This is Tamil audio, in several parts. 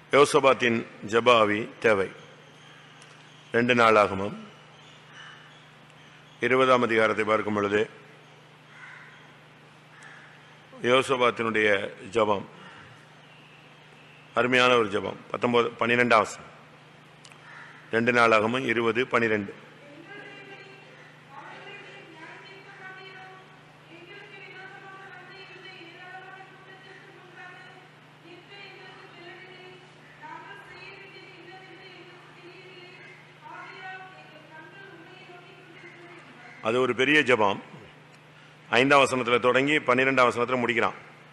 யோசபாத்தின் ஜெப ஆவி தேவை. 2 நாளாகமம் 20ஆம் அதிகாரத்தை பார்க்கும் பொழுது யோசபாத்தினுடைய ஜெபம் அருமையான ஒரு ஜெபம். 12ஆம் வசனம். 2 நாளாகமம் 20:12. அது ஒரு பெரிய ஜெபம். 5ஆம் வசனத்தில் தொடங்கி 12ஆம் வசனத்தில் முடிக்கிறான்.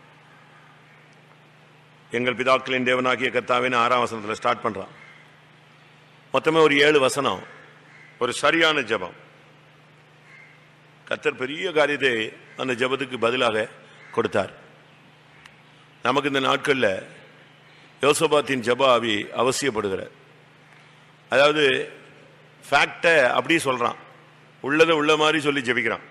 எங்கள் பிதாக்களின் தேவனாகிய கர்த்தாவின் 6ஆம் வசனத்தில் ஸ்டார்ட் பண்றான். மொத்தமே ஒரு 7 வசனம். ஒரு சரியான ஜெபம். கர்த்தர் பெரிய காரியத்தை அந்த ஜெபத்துக்கு பதிலாக கொடுத்தார். நமக்கு இந்த நாட்கள்ல யோசபாத்தின் ஜெப ஆவி அவசியப்படுகிற, அதாவது ஃபேக்டை அப்படி சொல்றான், உள்ளதை உள்ள மாதிரி சொல்லி ஜெபிக்கிறான்.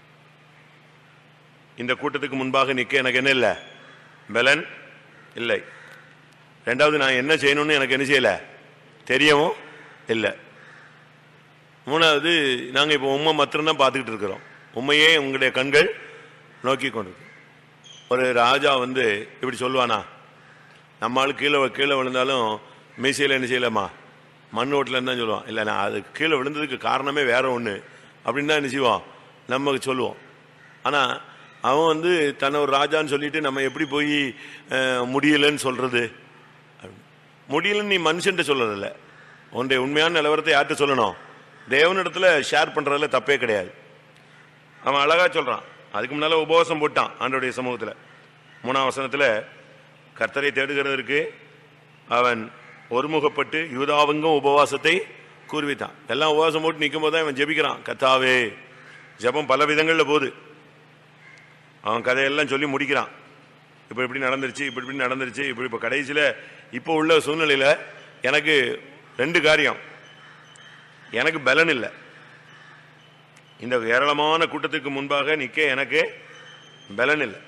இந்த கூட்டத்துக்கு முன்பாக நிற்க எனக்கு என்ன இல்லை, பலன் இல்லை. 2வது, நான் என்ன செய்யணும்னு எனக்கு என்ன செய்யல, தெரியவும் இல்லை. 3வது, நாங்கள் இப்போ உண்மை மாத்திரம்தான் பார்த்துக்கிட்டு இருக்கிறோம். உண்மையே உங்களுடைய கண்கள் நோக்கி கொண்டு. ஒரு ராஜா இப்படி சொல்லுவானா, நம்மளால் கீழே விழுந்தாலும் மீசையில் என்ன செய்யலாமா, மண் ஓட்டிலன்னு தான் சொல்லுவான். இல்லை, நான் அது கீழே விழுந்ததுக்கு காரணமே வேற ஒன்று அப்படின்னு தான் என்ன செய்வோம், நமக்கு சொல்லுவோம். ஆனால் அவன் தன்னை ஒரு ராஜான்னு சொல்லிட்டு நம்ம எப்படி போய் முடியலன்னு சொல்றது? முடியலன்னு நீ மனுஷன்ட்ட சொல்றதில்ல, உன்னுடைய உண்மையான நிலவரத்தை யார்கிட்ட சொல்லணும்? தேவனிடத்துல ஷேர் பண்றதுல தப்பே கிடையாது. அவன் அழகா சொல்றான். அதுக்கு முன்னால உபவாசம் போட்டான் ஆண்டவருடைய சமூகத்துல. 3ஆம் வசனத்துல கர்த்தரை தேடுகிறதற்கு அவன் ஒருமுகப்பட்டு யூதாவெங்கும் உபவாசத்தை கூர்வித்தான். எல்லாம் உபவாசம் போட்டு நிற்கும் போது தான் இவன் ஜெபிக்கிறான். கர்த்தாவே, ஜெபம் பல விதங்கள்ல போகுது. அவன் கதையெல்லாம் சொல்லி முடிக்கிறான். இப்போ இப்படி நடந்துருச்சு, இப்படி நடந்துருச்சு, இப்போ கடைசியில் இப்போ உள்ள சூழ்நிலையில எனக்கு 2 காரியம். எனக்கு பலன் இல்லை, இந்த ஏராளமான கூட்டத்துக்கு முன்பாக நிற்க எனக்கு பலன் இல்லை.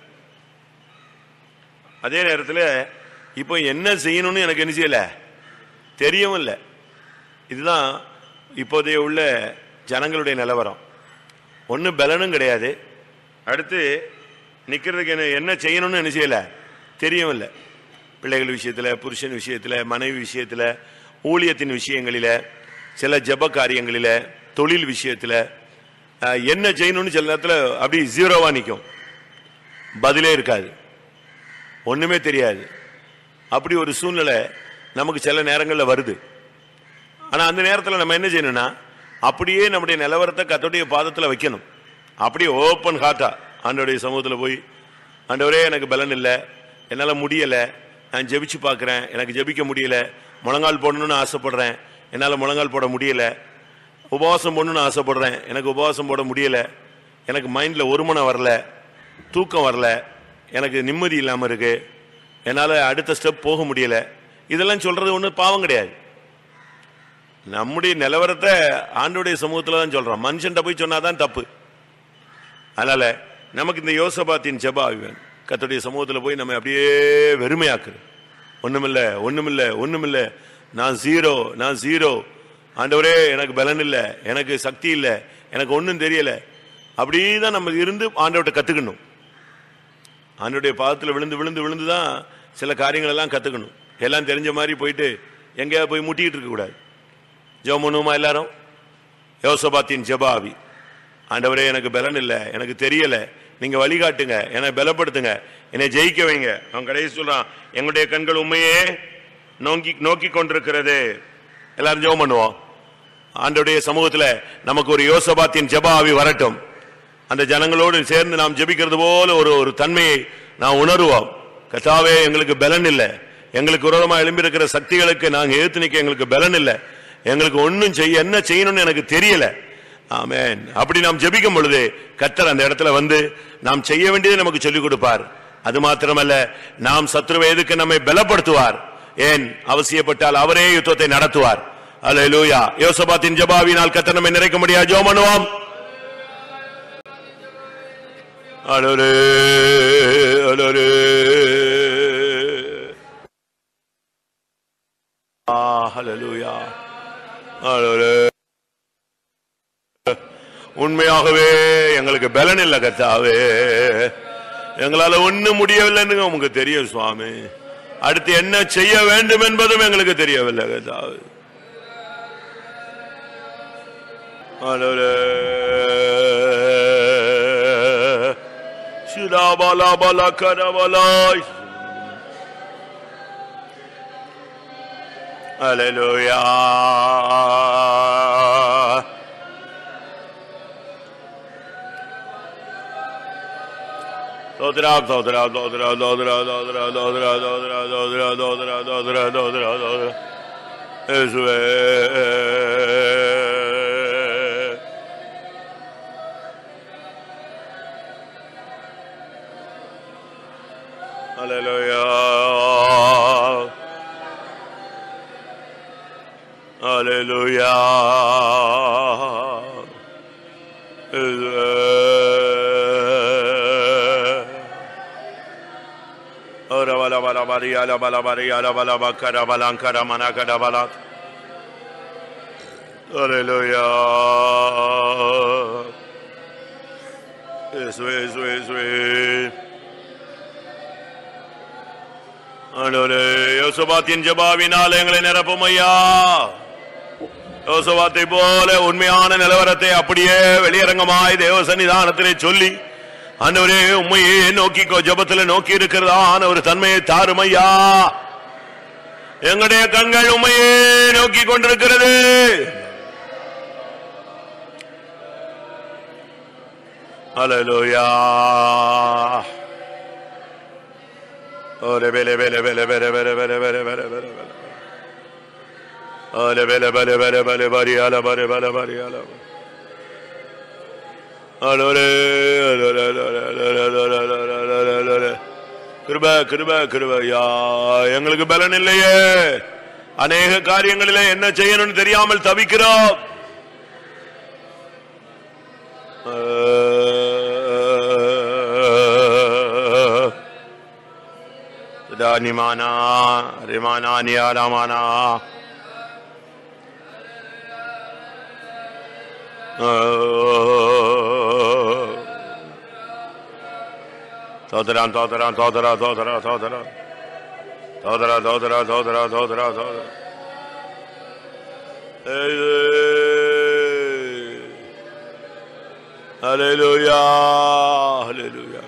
அதே நேரத்தில் இப்போ என்ன செய்யணும்னு எனக்கு என்ன செய்யல, தெரியவும் இல்லை. இதுதான் இப்போதைய உள்ள ஜனங்களுடைய நிலவரம். ஒன்று பலனும் கிடையாது, அடுத்து நிற்கிறதுக்கு என்ன செய்யணும்னு என்ன செய்யல, தெரியவும் இல்லை. பிள்ளைகள் விஷயத்தில், புருஷன் விஷயத்தில், மனைவி விஷயத்தில், ஊழியத்தின் விஷயங்களில், சில ஜெப காரியங்களில், தொழில் விஷயத்தில் என்ன செய்யணும்னு சில நேரத்தில் அப்படி ஜீரோவா நிற்கும். பதிலே இருக்காது, ஒண்ணுமே தெரியாது. அப்படி ஒரு சூழ்நிலை நமக்கு சில நேரங்களில் வருது. ஆனா அந்த நேரத்தில் நம்ம என்ன செய்யணும்னா, அப்படியே நம்முடைய நிலவரத்தை கர்த்தருடைய பாதத்தில் வைக்கணும். அப்படியே ஓப்பன் ஹார்ட்டா ஆண்டவருடைய சமூகத்தில் போய், ஆண்டவரே எனக்கு பலன் இல்லை, என்னால் முடியலை, நான் ஜெபிச்சு பார்க்குறேன், எனக்கு ஜெபிக்க முடியல, முழங்கால் போடணும்னு ஆசைப்படுறேன், என்னால் முழங்கால் போட முடியலை, உபவாசம் போடணும்னு ஆசைப்படுறேன், எனக்கு உபவாசம் போட முடியலை, எனக்கு மைண்டில் ஒருமனம் வரல, தூக்கம் வரல, எனக்கு நிம்மதி இல்லாமல் இருக்கு, என்னால் அடுத்த ஸ்டெப் போக முடியல. இதெல்லாம் சொல்றது ஒன்றும் பாவம் கிடையாது. நம்முடைய நிலவரத்தை ஆண்டவருடைய சமூகத்தில் தான் சொல்றோம். மனுஷன்ட்ட போய் சொன்னாதான் தப்பு. அதனால நமக்கு இந்த யோசபாத்தின் ஜெப ஆவி வேணும். கர்த்தருடைய சமூகத்தில் போய் நம்ம அப்படியே வெறுமையாக்குறது. ஒண்ணுமில்லை, ஒண்ணுமில்லை, ஒண்ணுமில்லை, நான் ஜீரோ, ஆண்டவரே எனக்கு பலன் இல்லை, எனக்கு சக்தி இல்லை, எனக்கு ஒன்றும் தெரியல. அப்படிதான் நம்ம இருந்து ஆண்டவர்கிட்ட கத்துக்கணும். ஆண்டவருடைய பாதத்தில் விழுந்து விழுந்து விழுந்துதான் சில காரியங்கள் எல்லாம் கத்துக்கணும். எல்லாம் தெரிஞ்ச மாதிரி போயிட்டு எங்கேயாவது போய் முட்டிக்கிட்டு இருக்க கூடாது. ஜெபம் பண்ணுவோமா எல்லாரும்? யோசபாத்தின் ஜெப ஆவி. ஆண்டவரே எனக்கு பலன் இல்லை, எனக்கு தெரியல, நீங்க வழிகாட்டுங்க, என்னை பலப்படுத்துங்க, என்னை ஜெயிக்க வைங்க. அவன் கடைசி சொல்றான், எங்களுடைய கண்கள் உண்மையே நோக்கி கொண்டிருக்கிறது. எல்லாரும் ஜெபம் பண்ணுவோம். ஆண்டவருடைய சமூகத்துல நமக்கு ஒரு யோசபாத்தின் ஜெப ஆவி வரட்டும். அந்த ஜனங்களோடு சேர்ந்து நாம் ஜெபிக்கிறது போல ஒரு தன்மையை நாம் உணர்வோம். கர்த்தாவே, எங்களுக்கு பலன் இல்லை, எங்களுக்கு விரோதமாக எழும்பியிருக்கிற சக்திகளுக்கு நாங்கள் எதிர்த்து நிற்க எங்களுக்கு பலன் இல்லை, எங்களுக்கு ஒன்னும் என்ன செய்யணும்னு எனக்கு தெரியல. ஆமென். அப்படி நாம் ஜெபிக்கும் பொழுது கர்த்தர் அந்த இடத்துல நாம் செய்ய வேண்டியதை நமக்கு சொல்லிக் கொடுப்பார். அது மாத்திரமல்ல, நாம் சத்ருவை எதுக்கு நம்மை பலப்படுத்துவார். ஏன் அவசியப்பட்டால் அவரே யுத்தத்தை நடத்துவார். அல்லேலூயா. யோசபாத்தின் ஜெப ஆவியினால் கர்த்தர் நம்மை நிறைக்க முடியாது. ஜெபம் பண்ணுவோம். அலோரே அலோரே ஹல்லேலூயா. உண்மையாகவே எங்களுக்கு பலன் இல்லை கர்த்தாவே, எங்களால ஒண்ணும் முடியவில்லைன்னு உங்களுக்கு தெரியும் சுவாமி. அடுத்து என்ன செய்ய வேண்டும் என்பதும் எங்களுக்கு தெரியவில்லை கர்த்தாவே. ஹல்லேலூயா. Dodra dodra dodra dodra dodra dodra dodra dodra dodra dodra dodra dodra Ezwe Hallelujah. Hallelujah. Ora bala bala Maria la bala Maria la bala bakara balankara manakara balat. Hallelujah. Ezwe ஆண்டவரே, யோசபாத்தின் ஜெபத்தினால் எங்களை நிரப்பும் ஐயா. யோசபாத்தை போல உண்மையான நிலவரத்தை அப்படியே வெளியரங்கமாய் தேவ சன்னிதானத்திலே சொல்லி, ஆண்டவரே உம்மையே நோக்கி ஜெபத்தில் நோக்கி இருக்கிறதான ஒரு தன்மையை தாரும் ஐயா. எங்களுடைய கண்கள் உம்மையே நோக்கி கொண்டிருக்கிறது. ஹல்லேலூயா. Ole bele bele bele bele bele bele bele bele bele bele. Ole bele bele bele bele bari ala bari bele bari ala. Ole கிருபை கிருபை கிருபை யா. எங்களுக்கு பலன் இல்லையே, அநேக காரியங்களிலே என்ன செய்யணும்னு தெரியாமல் தவிக்கிறோம். Nimana rimana niyaramana Todran todran todran todran todran todran todran todran todran todran Hallelujah. Hallelujah.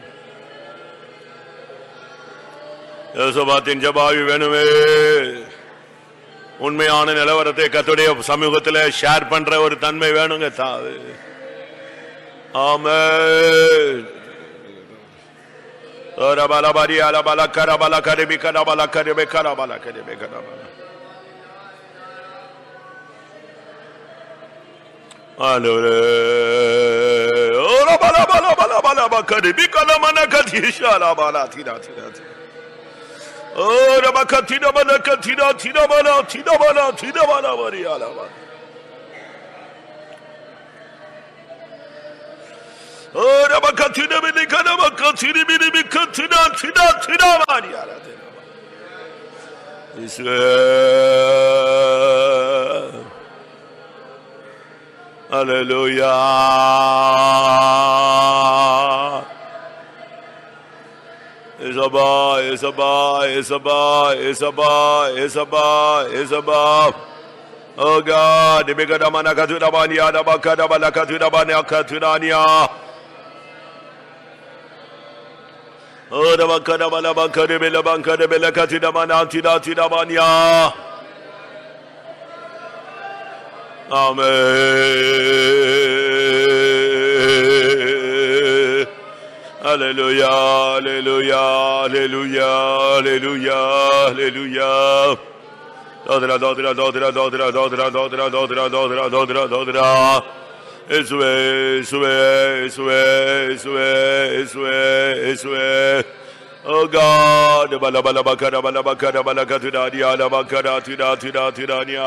யோசபாத்தின் ஜெபாவி வேணுமே. உண்மையான நிலவரத்தை கர்த்தருடைய சமூகத்தில் ஷேர் பண்ற ஒரு தன்மை வேணுங்க தாவே. ஆமென். ரபல பரியால பல கரபல கரிபி கரபல கரிபி கரபல கரிபி கரபல. ஆண்டவரே ஓ பல பல பல பல கரிபி கலமன கதிஷால பல திரா திரா. Oh, Rabakatina Banakatina, Tinabana, Tinabana, Tinabana, Mariala. Oh, Rabakatina Minikana, Makatini Minikatina, Tina, Tina, Mariala. Hallelujah. Isaba, Isaba, Isaba, Isaba, Isaba, Isaba. Oh God, the bigger damana katurabania, the bakada balakaturabania katurania. Oh, the bakada balabakade belabanka de belakaturabana tida tidabania. Amen. Hallelujah, hallelujah, hallelujah, hallelujah, hallelujah. Dodra, dodra, dodra, dodra, dodra, dodra, dodra, dodra, dodra, dodra. Iswe, iswe, iswe, iswe, iswe, iswe. Oh God, bala bala bakara bala bakara bala katudania la bakara tuda tuda tudania.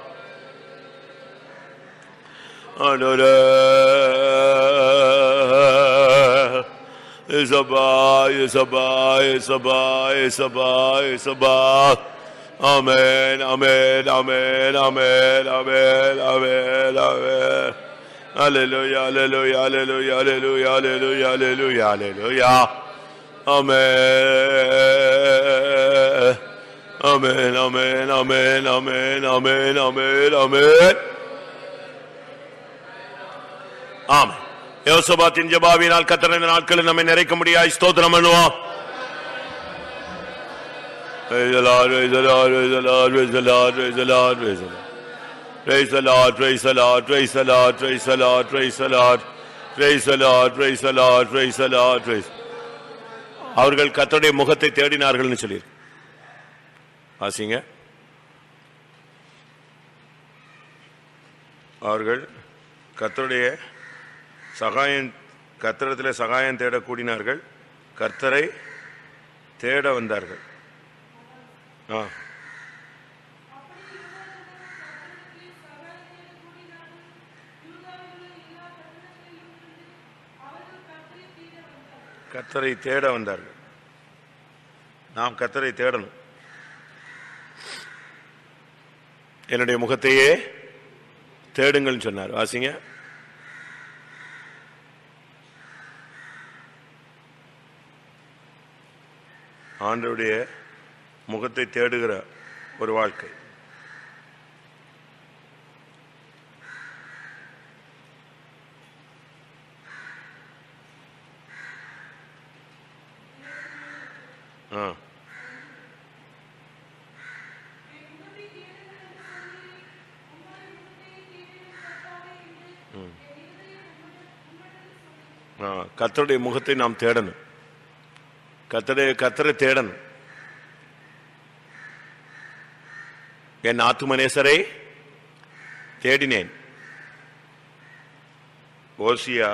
Hallelujah. Isaba, Isaba, Isaba, Isaba, Isaba. Amen, amen, amen, amen, amen, amen, amen. Hallelujah, hallelujah, hallelujah, hallelujah, hallelujah, hallelujah, hallelujah. Amen. Amen, amen, amen, amen, amen, amen, amen. ஆமென். யோசபாத்தின் ஜெபத்தினால் கர்த்தர் இந்த நாட்களில் நம்மை நிறைக்க முடியாய் ஸ்தோத்திரம் பண்ணுவோம். Praise the Lord, praise the Lord, praise the Lord, praise the Lord, praise the Lord, praise the Lord. Praise the Lord, praise the Lord, praise the Lord, praise the Lord, praise the Lord, praise the Lord, praise the Lord, praise the Lord, praise. அவர்கள் கர்த்தருடைய முகத்தை தேடினார்கள்னு சொல்லி வாசிங்க. அவர்கள் கர்த்தருடைய கர்த்தரிடத்திலே சகாயம் தேட கூடினார்கள், கர்த்தரை தேட வந்தார்கள். கர்த்தரை தேட வந்தார்கள். நாம் கர்த்தரை தேடணும். என்னுடைய முகத்தையே தேடுங்கள் சொன்னார். வாசிங்க. ஆண்டவருடைய முகத்தை தேடுகிற ஒரு வாழ்க்கை. கர்த்தருடைய முகத்தை நாம் தேடணும். கர்த்தரை தேடணும். என் ஆத்துமநேசரை தேடினேன். ஓசியா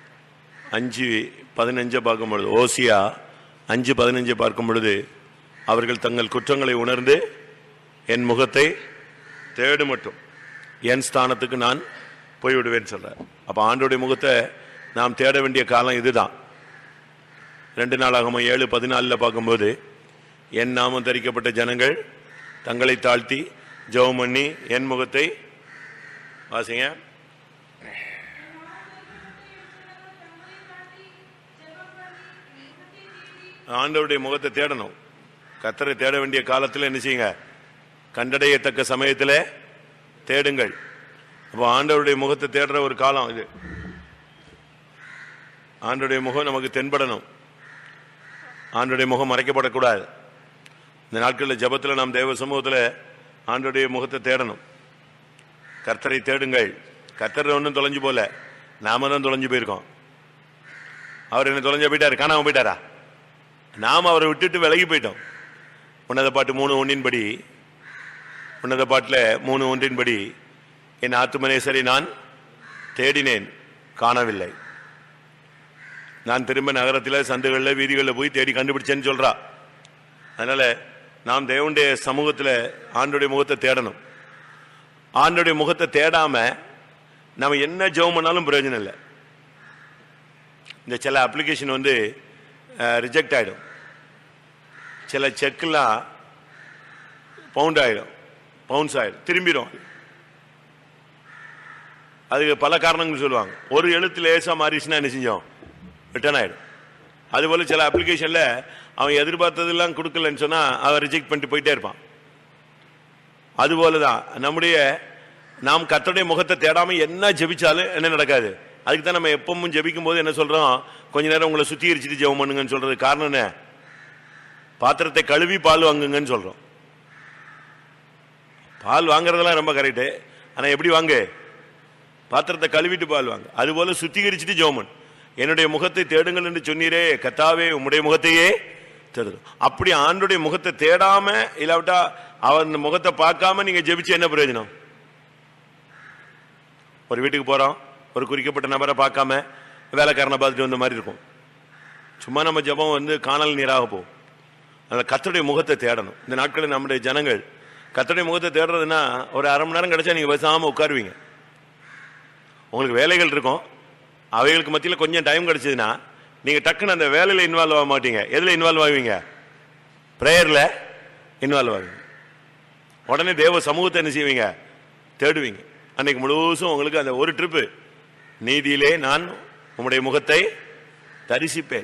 5:15 பார்க்கும் பொழுது, ஓசியா 5:15 பார்க்கும் பொழுது, அவர்கள் தங்கள் குற்றங்களை உணர்ந்து என் முகத்தை தேடு மட்டும் என் ஸ்தானத்துக்கு நான் போய்விடுவேன் சொல்றார். அப்ப ஆண்டோடைய முகத்தை நாம் தேட வேண்டிய காலம் இதுதான். 2 நாளாகமம் 7:14 பார்க்கும்போது, என் நாமம் தரிக்கப்பட்ட ஜனங்கள் தங்களை தாழ்த்தி ஜெபம் பண்ணி என் முகத்தை வாசிங்க. ஆண்டவருடைய முகத்தை தேடணும். கர்த்தரை தேட வேண்டிய காலத்தில் என்ன செய்யுங்க? கண்டடையத்தக்க சமயத்தில் தேடுங்கள். அப்போ ஆண்டவருடைய முகத்தை தேடுற ஒரு காலம் இது. ஆண்டவருடைய முகம் நமக்கு தென்படணும். ஆண்டவருடைய முகம் மறைக்கப்படக்கூடாது. இந்த நாட்களில் ஜெபத்தில் நாம் தேவ சமூகத்தில் ஆண்டவருடைய முகத்தை தேடணும். கர்த்தரை தேடுங்கள். கர்த்தர் ஒன்றும் தொலைஞ்சு போல, நாம தான் தொலைஞ்சு போயிருக்கோம். அவர் என்ன தொலைஞ்ச போயிட்டாரு? காணாம போயிட்டாரா? நாம் அவரை விட்டுட்டு விலகி போயிட்டோம். உன்னத பாட்டு 3:1 உன்னத பாட்டில் 3:1 என் ஆத்துமநேசரை நான் தேடினேன், காணவில்லை. நான் திரும்ப நகரத்தில் சந்துகளில் வீதிகளில் போய் தேடி கண்டுபிடிச்சேன்னு சொல்றா. அதனால நாம் தேவனுடைய சமூகத்தில் ஆண்டோடைய முகத்தை தேடணும். ஆண்டோடைய முகத்தை தேடாம நம்ம என்ன ஜெபம் பண்ணாலும் பிரயோஜனம் இல்லை. இந்த சில அப்ளிகேஷன் ரிஜெக்ட் ஆகிடும். சில செக்கெல்லாம் பவுன்ஸ் ஆகிடும், திரும்பிடும். அதுக்கு பல காரணங்கள் சொல்லுவாங்க. ஒரு எழுத்து லேசா மாறிச்சுன்னா என்ன செஞ்சோம்? ரிட்டர்ன் ஆகிடும். அதுபோல சில அப்ளிகேஷன்ல அவன் எதிர்பார்த்ததெல்லாம் கொடுக்கலன்னு சொன்னா அவன் ரிஜெக்ட் பண்ணிட்டு போயிட்டே இருப்பான். அதுபோலதான் நாம் கர்த்தருடைய முகத்தை தேடாம என்ன ஜெபிச்சாலும் என்ன நடக்காது. அதுக்கு தான் நம்ம எப்பவும் ஜெபிக்கும் போது என்ன சொல்றோம்? கொஞ்ச நேரம் உங்களை சுத்திகரிச்சுட்டு ஜெபம் பண்ணுங்கன்னு சொல்றது காரணம் என்ன? பாத்திரத்தை கழுவி பால் வாங்குங்கன்னு சொல்றோம். பால் வாங்குறதெல்லாம் ரொம்ப கரெக்டு. ஆனா எப்படி வாங்கு? பாத்திரத்தை கழுவிட்டு பால் வாங்க. அதுபோல சுத்திகரிச்சுட்டு ஜெபம் பண்ணு. என்னுடைய முகத்தை தேடுங்கள் என்று சொன்னீரே கர்த்தாவே, உம்முடைய முகத்தையே தேடுறோம். அப்படி ஆண்டுடைய முகத்தை தேடாம இல்லாவிட்டா அவன் முகத்தை பார்க்காம நீங்க ஜெபிச்சு என்ன பிரயோஜனம்? ஒரு வீட்டுக்கு போறோம், ஒரு குறிக்கப்பட்ட நபரை பார்க்காம வேலைக்காரனை பார்த்துட்டு வந்த மாதிரி இருக்கும். சும்மா நம்ம ஜெபம் காணல் நீராக போகும். அதனால கர்த்தருடைய முகத்தை தேடணும். இந்த நாட்களில் நம்முடைய ஜனங்கள் கர்த்தருடைய முகத்தை தேடுறதுன்னா ஒரு அரை மணி நேரம் கிடைச்சா நீங்க பேசாம உட்காருவீங்க. உங்களுக்கு வேலைகள் இருக்கும், அவைகளுக்கு மத்தியில் கொஞ்சம் டைம் கிடைச்சதுன்னா நீங்க டக்குன்னு அந்த வேலையில இன்வால்வ் ஆக மாட்டீங்க. எதுல இன்வால்வ் ஆவீங்க? பிரேயர்ல இன்வால்வ் ஆவீங்க. உடனே தேவ சமூகத்தை என்ன செய்வீங்க? தேடுவீங்க. அன்னைக்கு முழுசும் உங்களுக்கு அந்த ஒரு ட்ரிப்பு, நீதியிலே நான் உம்முடைய முகத்தை தரிசிப்பேன்,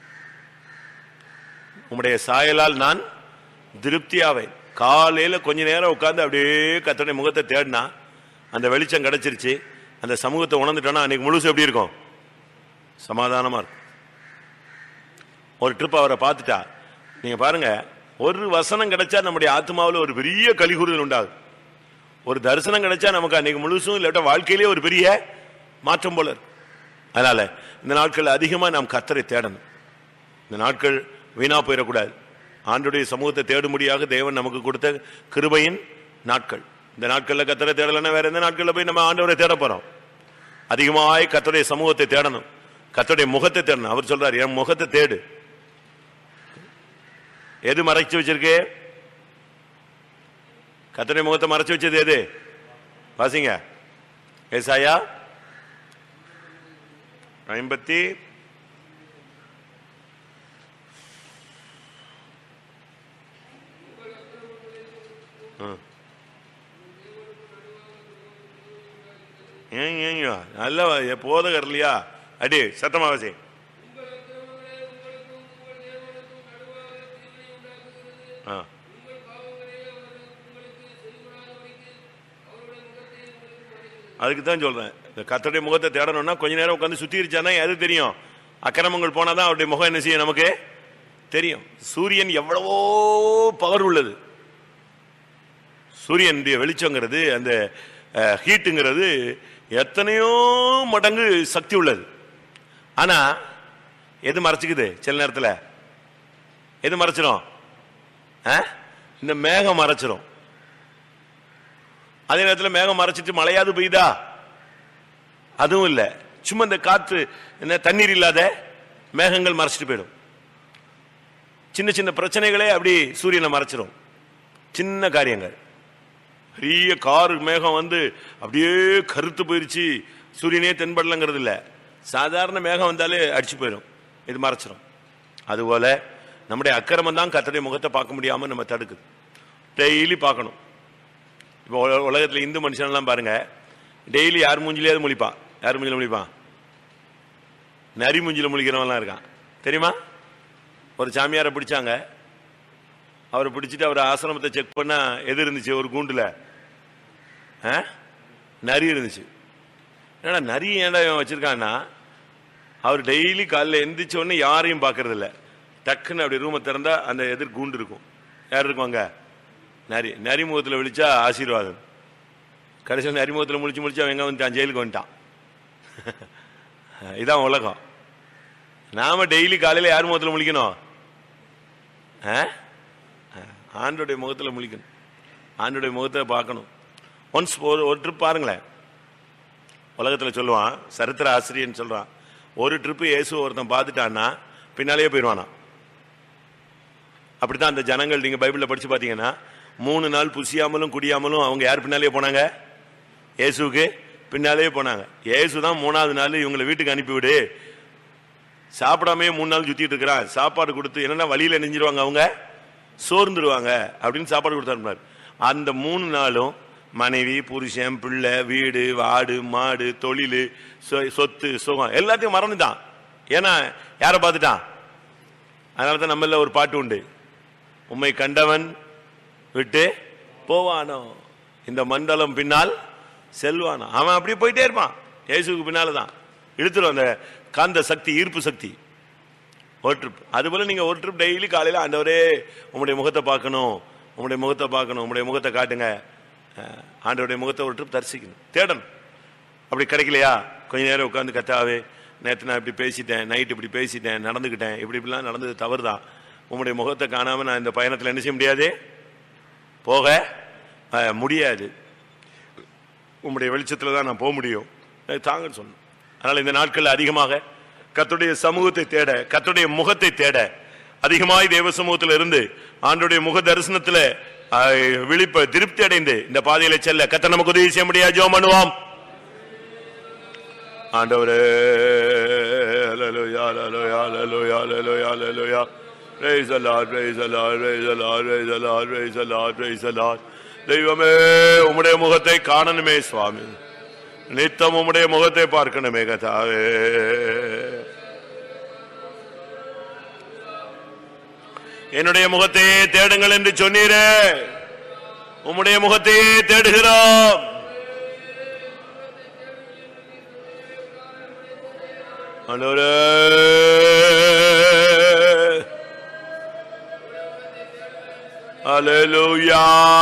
உம்முடைய சாயலால் நான் திருப்தியாவேன். காலையில கொஞ்ச நேரம் உட்கார்ந்து அப்படியே கர்த்தருடைய முகத்தை தேடினா அந்த வெளிச்சம் கிடைச்சிருச்சு, அந்த சமூகத்தை உணர்ந்துட்டோம்னா அன்னைக்கு முழுசு எப்படி இருக்கும்? சமாதானமா இருக்கும். ஒரு ட்ரிப் அவரை பார்த்துட்டா நீங்க பாருங்க, ஒரு வசனம் கிடைச்சா நம்முடைய ஆத்மாவில் ஒரு பெரிய கலிகூறுதல் உண்டாகும். ஒரு தரிசனம் கிடைச்சா நமக்கு அன்னைக்கு முழுசும் இல்லாட்ட வாழ்க்கையிலே ஒரு பெரிய மாற்றம் போல இருக்கு. அதனால இந்த நாட்கள் அதிகமா நாம் கர்த்தரை தேடணும். இந்த நாட்கள் வீணா போயிடக்கூடாது. ஆண்டுடைய சமூகத்தை தேடும்படியாக தேவன் நமக்கு கொடுத்த கிருபையின் நாட்கள். இந்த நாட்கள்ல கர்த்தரை தேடலன்னா வேற எந்த நாட்கள்ல போய் நம்ம ஆண்டவரை தேட போறோம்? அதிகமாய் கர்த்தருடைய சமூகத்தை தேடணும், கர்த்தருடைய முகத்தை தேடணும். அவர் சொல்றாரு, என் முகத்தை தேடு. எது மறைச்சு வச்சிருக்கு? கர்த்தருடைய முகத்தை மறைச்சு வச்சது எது? வாசிங்க. ஏசாயா 50 நல்ல போதகர் இல்லையா? அடி சத்தமாவாசி. அதுக்கு தான் சொல்றேன், இந்த கர்த்தருடைய முகத்தை தேடணும்னா கொஞ்ச நேரம் உட்காந்து சுத்திருச்சானா எது தெரியும்? அக்கிரமங்கள் போனாதான் அவருடைய முகம் என்ன செய்யும் நமக்கு தெரியும். சூரியன் எவ்வளவோ பவர் உள்ளது. சூரியனுடைய வெளிச்சங்கிறது, அந்த ஹீட்டுங்கிறது எத்தனையோ மடங்கு சக்தி உள்ளது. ஆனா எது மறைச்சுக்குது? சில நேரத்தில் எது மறைச்சிரும்? இந்த மேகம் மறைச்சிரும். அதே நேரத்தில் மேகம் மறைச்சிட்டு மழையாது பெய்யுதா? அதுவும் இல்லை. சும்மா இந்த காற்று என்ன தண்ணீர் இல்லாத மேகங்கள் மறைச்சிட்டு போயிடும். சின்ன சின்ன பிரச்சனைகளே அப்படி சூரியனை மறைச்சிரும். சின்ன காரியங்கள், பெரிய காரு மேகம் வந்து அப்படியே கருத்து போயிருச்சு, சூரியனே தென்படலங்கிறது இல்லை. சாதாரண மேகம் வந்தாலே அடிச்சு போயிடும், இது மறைச்சிடும். அதுபோல நம்முடைய அக்கிரமம் தான் கர்த்தருடைய முகத்தை பார்க்க முடியாம நம்ம தடுக்குது. டெய்லி பார்க்கணும். இப்போ உலகத்தில் இந்து மனுஷன்லாம் பாருங்க, டெய்லி யார் மூஞ்சிலேயாவது முழிப்பான். யார் மூஞ்சில முழிப்பான்? நரி மூஞ்சில முழிக்கிறவன்லாம் இருக்கான், தெரியுமா? ஒரு சாமியாரை பிடிச்சாங்க. அவரை பிடிச்சிட்டு அவர் ஆசிரமத்தை செக் பண்ணா எது இருந்துச்சு? ஒரு கூண்டுல நரி இருந்துச்சு. ஏன்னா நரி ஏன்டா வச்சிருக்கான்னா, அவர் டெய்லி காலையில் எந்திரிச்ச உடனே யாரையும் பார்க்கறது இல்லை. டக்குன்னு அப்படி ரூமை திறந்தா அந்த எதிர் கூண்டு இருக்கும். யார் இருக்குவாங்க? நரி. நரி முகத்தில் விழிச்சா ஆசீர்வாதம். கடைசியில் நரி முகத்தில் முழிச்சு அவன் எங்க வந்துட்டான்? ஜெயிலுக்கு வந்துட்டான். இதான் உலகம். நாம டெய்லி காலையில் யார் முகத்தில் முழிக்கணும்? ஆண்டோடைய முகத்தில் முழிக்கணும், ஆண்டோடைய முகத்தை பார்க்கணும். ஒன்ஸ் ஒரு ட்ரிப் பாருங்களேன். உலகத்தில் சொல்லுவான், சரித்திர ஆசிரியன்னு சொல்றான், ஒரு ட்ரிப்பு இயேசு ஒருத்தன் பார்த்துட்டான்னா பின்னாலேயே போயிடுவானா. அப்படித்தான் அந்த ஜனங்கள், நீங்க பைபிள்ல படிச்சு பார்த்தீங்கன்னா 3 நாள் புசியாமலும் குடியாமலும் அவங்க யார் பின்னாலே போனாங்க? இயேசுக்கு பின்னாலே போனாங்க. இயேசு தான் 3ஆவது நாள் இவங்களை வீட்டுக்கு அனுப்பிவிடு, சாப்பிடாமே 3 நாள் சுத்திட்டு இருக்கிறான், சாப்பாடு கொடுத்து, என்னன்னா வழியில நெஞ்சிருவாங்க, அவங்க சோர்ந்துருவாங்க அப்படின்னு சாப்பாடு கொடுத்தாரு. அந்த 3 நாளும் மனைவி, புருஷன், பிள்ளை, வீடு, ஆடு, மாடு, தொழில், சொத்து, சுகம் எல்லாத்தையும் மறந்துட்டான். ஏன்னா யாரை பார்த்துட்டான்? அதனாலதான் நம்மள ஒரு பாட்டு உண்டு, உம்மை கண்டவன் விட்டு போவானோ, இந்த மண்டலம் பின்னால் செல்வானோ. அவன் அப்படியே போயிட்டே இருப்பான், இயேசுக்கு பின்னால்தான் இழுத்துடும் அந்த காந்த சக்தி, ஈர்ப்பு சக்தி. ஒரு ட்ரிப். அதுபோல நீங்க ஒரு ட்ரிப் டெய்லி காலையில், ஆண்டவரே உங்களுடைய முகத்தை பார்க்கணும், உங்களுடைய முகத்தை பார்க்கணும், உங்களுடைய முகத்தை காட்டுங்க, ஆண்டவருடைய முகத்தை ஒரு ட்ரிப் தரிசிக்கணும், தேடணும். அப்படி கிடைக்கலையா கொஞ்ச நேரம் உட்காந்து, கத்தாவே நேற்று நான் இப்படி பேசிட்டேன், நைட்டு இப்படி பேசிட்டேன், நடந்துக்கிட்டேன், இப்படிலாம் நடந்தது தவறு தான், உங்களுடைய முகத்தை காணாம நான் இந்த பயணத்தில் என்ன செய்ய முடியாது, போக முடியாது, உங்களுடைய வெளிச்சத்தில் தான் நான் போக முடியும் தாங்கன்னு சொன்னேன். அதனால இந்த நாட்கள் அதிகமாக கர்த்தருடைய சமூகத்தை தேட, கர்த்தருடைய முகத்தை தேட, அதிகமாய் தேவ சமூகத்தில் இருந்து ஆண்டவருடைய முக தரிசனத்தில் விழிப்ப திருப்தி அடைந்து இந்த பாதையில செல்ல கர்த்தர் நமக்கு உதவி செய்ய முடியாது. ஜெபம் பண்ணுவோம். ஆண்டவரே, ஹல்லேலூயா ஹல்லேலூயா ஹல்லேலூயா ஹல்லேலூயா ஹல்லேலூயா. Praise the Lord, praise the Lord, praise the Lord, praise the Lord, praise the Lord, praise the Lord. தெய்வமே உம்முடைய முகத்தை காணணுமே சுவாமி, நித்தம் உம்முடைய முகத்தை பார்க்கணுமே கர்த்தாவே. என்னுடைய முகத்தையே தேடுங்கள் என்று சொன்னீரே, உம்முடைய முகத்தையே தேடுகிறோம். ஆண்டவரே அல்லேலூயா.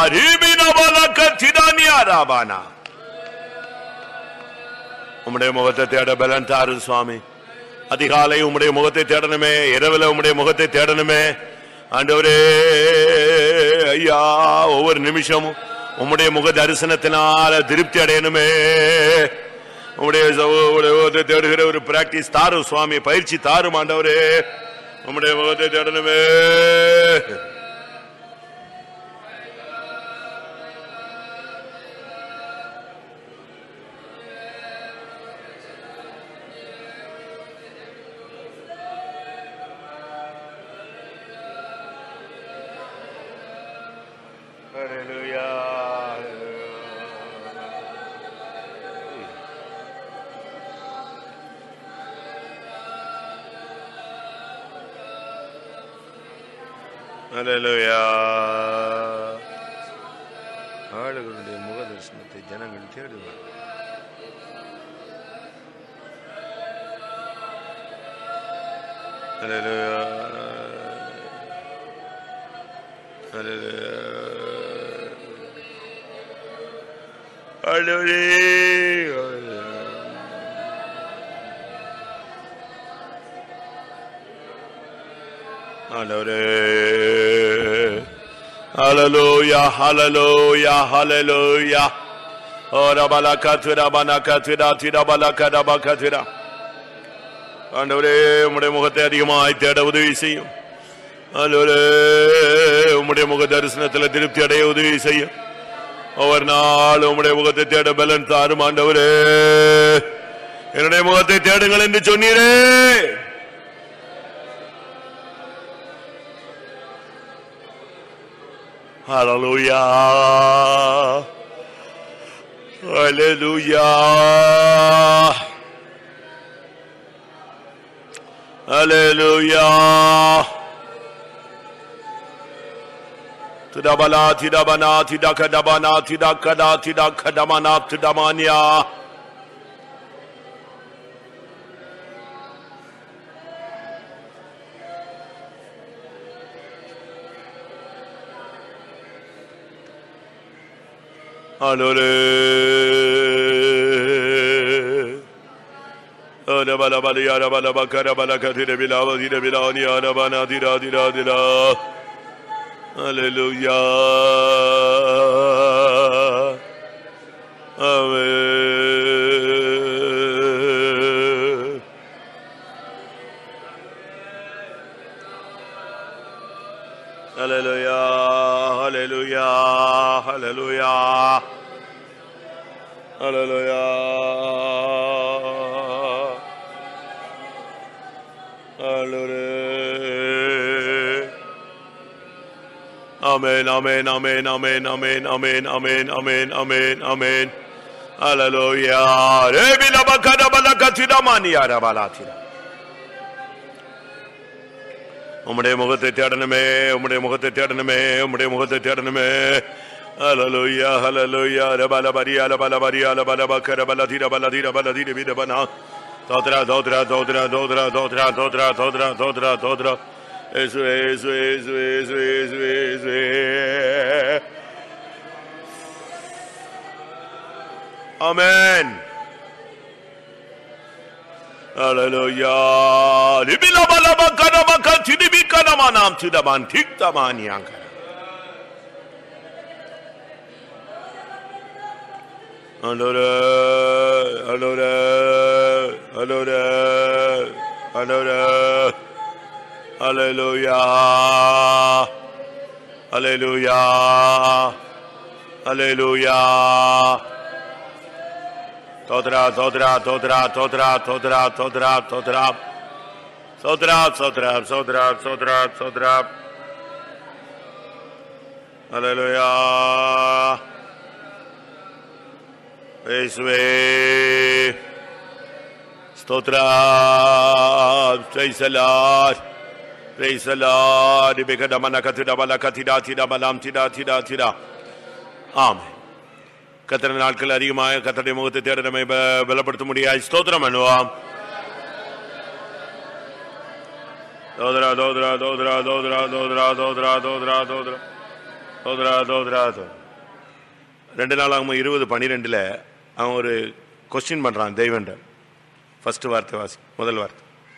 உம்முடைய முகத்தை தேட பலன் தாரு சுவாமி. அதிகாலை உம்முடைய முகத்தை தேடணுமே, இரவுல உம்முடைய முகத்தை தேடணுமே ஆண்டவரே. ஐயா, ஒவ்வொரு நிமிஷமும் உம்முடைய முக தரிசனத்தினால திருப்தி அடையணுமே. உம்முடைய முகத்தை தேடுகிற ஒரு பிராக்டிஸ் தாரும் சுவாமி, பயிற்சி தாரும் ஆண்டவரே. உம்முடைய முகத்தை தேடணுமே. ஆளுகளுடைய முக தரிசனத்தை ஜனங்கள் தேடுவார். Hallelujah, hallelujah, hallelujah. Ora balakatura banakatura tira balakada bakatura. ஆண்டவரே உம்முடைய முகத்தை அதிகமாய் தேட உதவி செய்யும். ஆண்டவரே உம்முடைய முக தரிசனத்தில் திருப்தி அடைய உதவி செய்யும். ஒவ்வொரு நாள் உம்முடைய முகத்தை தேட பலன் தாரும் ஆண்டவரே. என்னுடைய முகத்தை தேடுங்கள் என்று சொன்னீரே. Hallelujah, hallelujah, hallelujah. Tidabala, tidabana, tidakadabana, tidakada, tidakadamana, tidamania. Hallelujah. Bala bala yara bala bakara bala kathire bilawa dire bilani yara bana dira dira dira. Hallelujah. Amen. Hallelujah. Hallelujah. Hallelujah. Hallelujah. Hallelujah. Amen, amen, amen, amen, amen, amen, amen, amen, amen, amen. Hallelujah. Rebila bakada balakatira mania rabalatira. உம்முடைய முகத்தை தேடணுமே, உம்முடைய முகத்தை தேடணுமே, உம்முடைய முகத்தை தேடணுமே. Hallelujah, hallelujah. Rabala baria, rabala baria, rabala bakara, baladira, baladira, baladira, bidabana. Dodra, dodra, dodra, dodra, dodra, dodra, dodra, dodra, dodra. Esu, esu, esu, esu, esu, esu. Amen. Hallelujah. Libila balaba kadaba katidi kadama nam tidaman tiktamani ankara. Hallelujah, hallelujah, hallelujah, hallelujah, hallelujah, hallelujah, hallelujah. Todra, todra, todra, todra, todra, todra, todra, todra, todra, todra, todra, todra. Hallelujah. இயேசுவே ஸ்தோத்ரா. Praise the Lord. Praise the Lord. ஆமென். கர்த்தருடைய நாட்கள் அதிகமாக கர்த்தருடைய முகத்தை தேட நம்மை பலப்படுத்த முடியாது. ஸ்தோத்திரம் பண்ணுவோம். தோத்ரா தோத்ரா தோத்ரா தோத்ரா தோத்ரா தோத்ரா தோத்ரா தோத்ரா தோத்ரா தோத்ரா. 2 நாளாகும் 20:12 அவன் ஒரு கொஸ்டின் பண்றான் தெய்வன். ஃபர்ஸ்ட் வார்த்தை வாசி, முதல் வார்த்தை.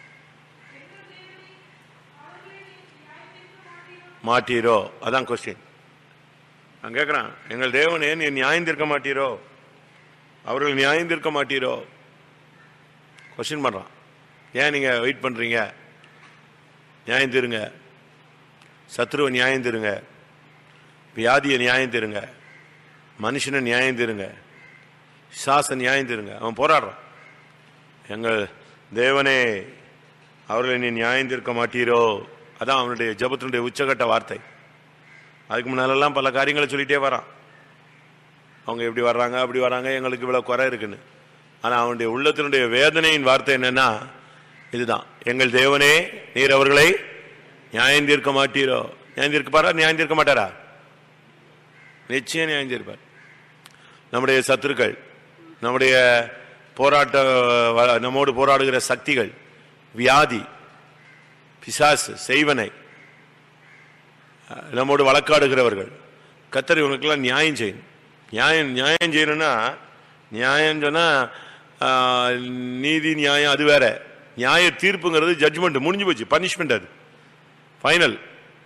மாட்டீரோ, அதான் கொஸ்டின். நான் கேட்குறான், எங்கள் தேவனே நீ நியாயம் தீர்க்க மாட்டீரோ, அவர்கள் நியாயம் தீர்க்க மாட்டீரோ? கொஸ்டின் பண்ணுறான். ஏன் நீங்கள் வெயிட் பண்ணுறீங்க? நியாயம் தீருங்க, சத்ருவை நியாயம் தீருங்க, வியாதியை நியாயம் தீருங்க, மனுஷனை நியாயம் தீருங்க, சாச நியாயம் தீருங்க. அவன் போராடுறான். எங்கள் தேவனே அவர்களை நீ நியாயம் தீர்க்க மாட்டீரோ, அதான் அவனுடைய ஜபத்தினுடைய உச்சகட்ட வார்த்தை. அதுக்கு முன்னாலெல்லாம் பல காரியங்களை சொல்லிட்டே வரான். அவங்க எப்படி வர்றாங்க, அப்படி வர்றாங்க, எங்களுக்கு இவ்வளோ குறை இருக்குன்னு. ஆனால் அவனுடைய உள்ளத்தினுடைய வேதனையின் வார்த்தை என்னன்னா இதுதான், எங்கள் தேவனே நீர் அவர்களை நியாயம் தீர்க்க மாட்டீரோ. நியாயம் தீர்க்கப்பாரா? நியாயம் தீர்க்க மாட்டாரா? நிச்சயம் நியாயம் தீர்ப்பார். நம்முடைய சத்துருக்கள், நம்முடைய போராட்ட, நம்மோடு போராடுகிற சக்திகள், வியாதி, பிசாசு, செய்வனை, நம்மோடு வழக்காடுகிறவர்கள், கர்த்தர் இவனுக்கெல்லாம் நியாயம் செய்யணும். நியாயம் செய்யணும்னா, நியாயம் சொன்னா நீதி நியாயம் அது வேற. நியாய தீர்ப்புங்கிறது ஜட்ஜ்மெண்ட், முடிஞ்சு போச்சு, பனிஷ்மெண்ட், அது ஃபைனல்.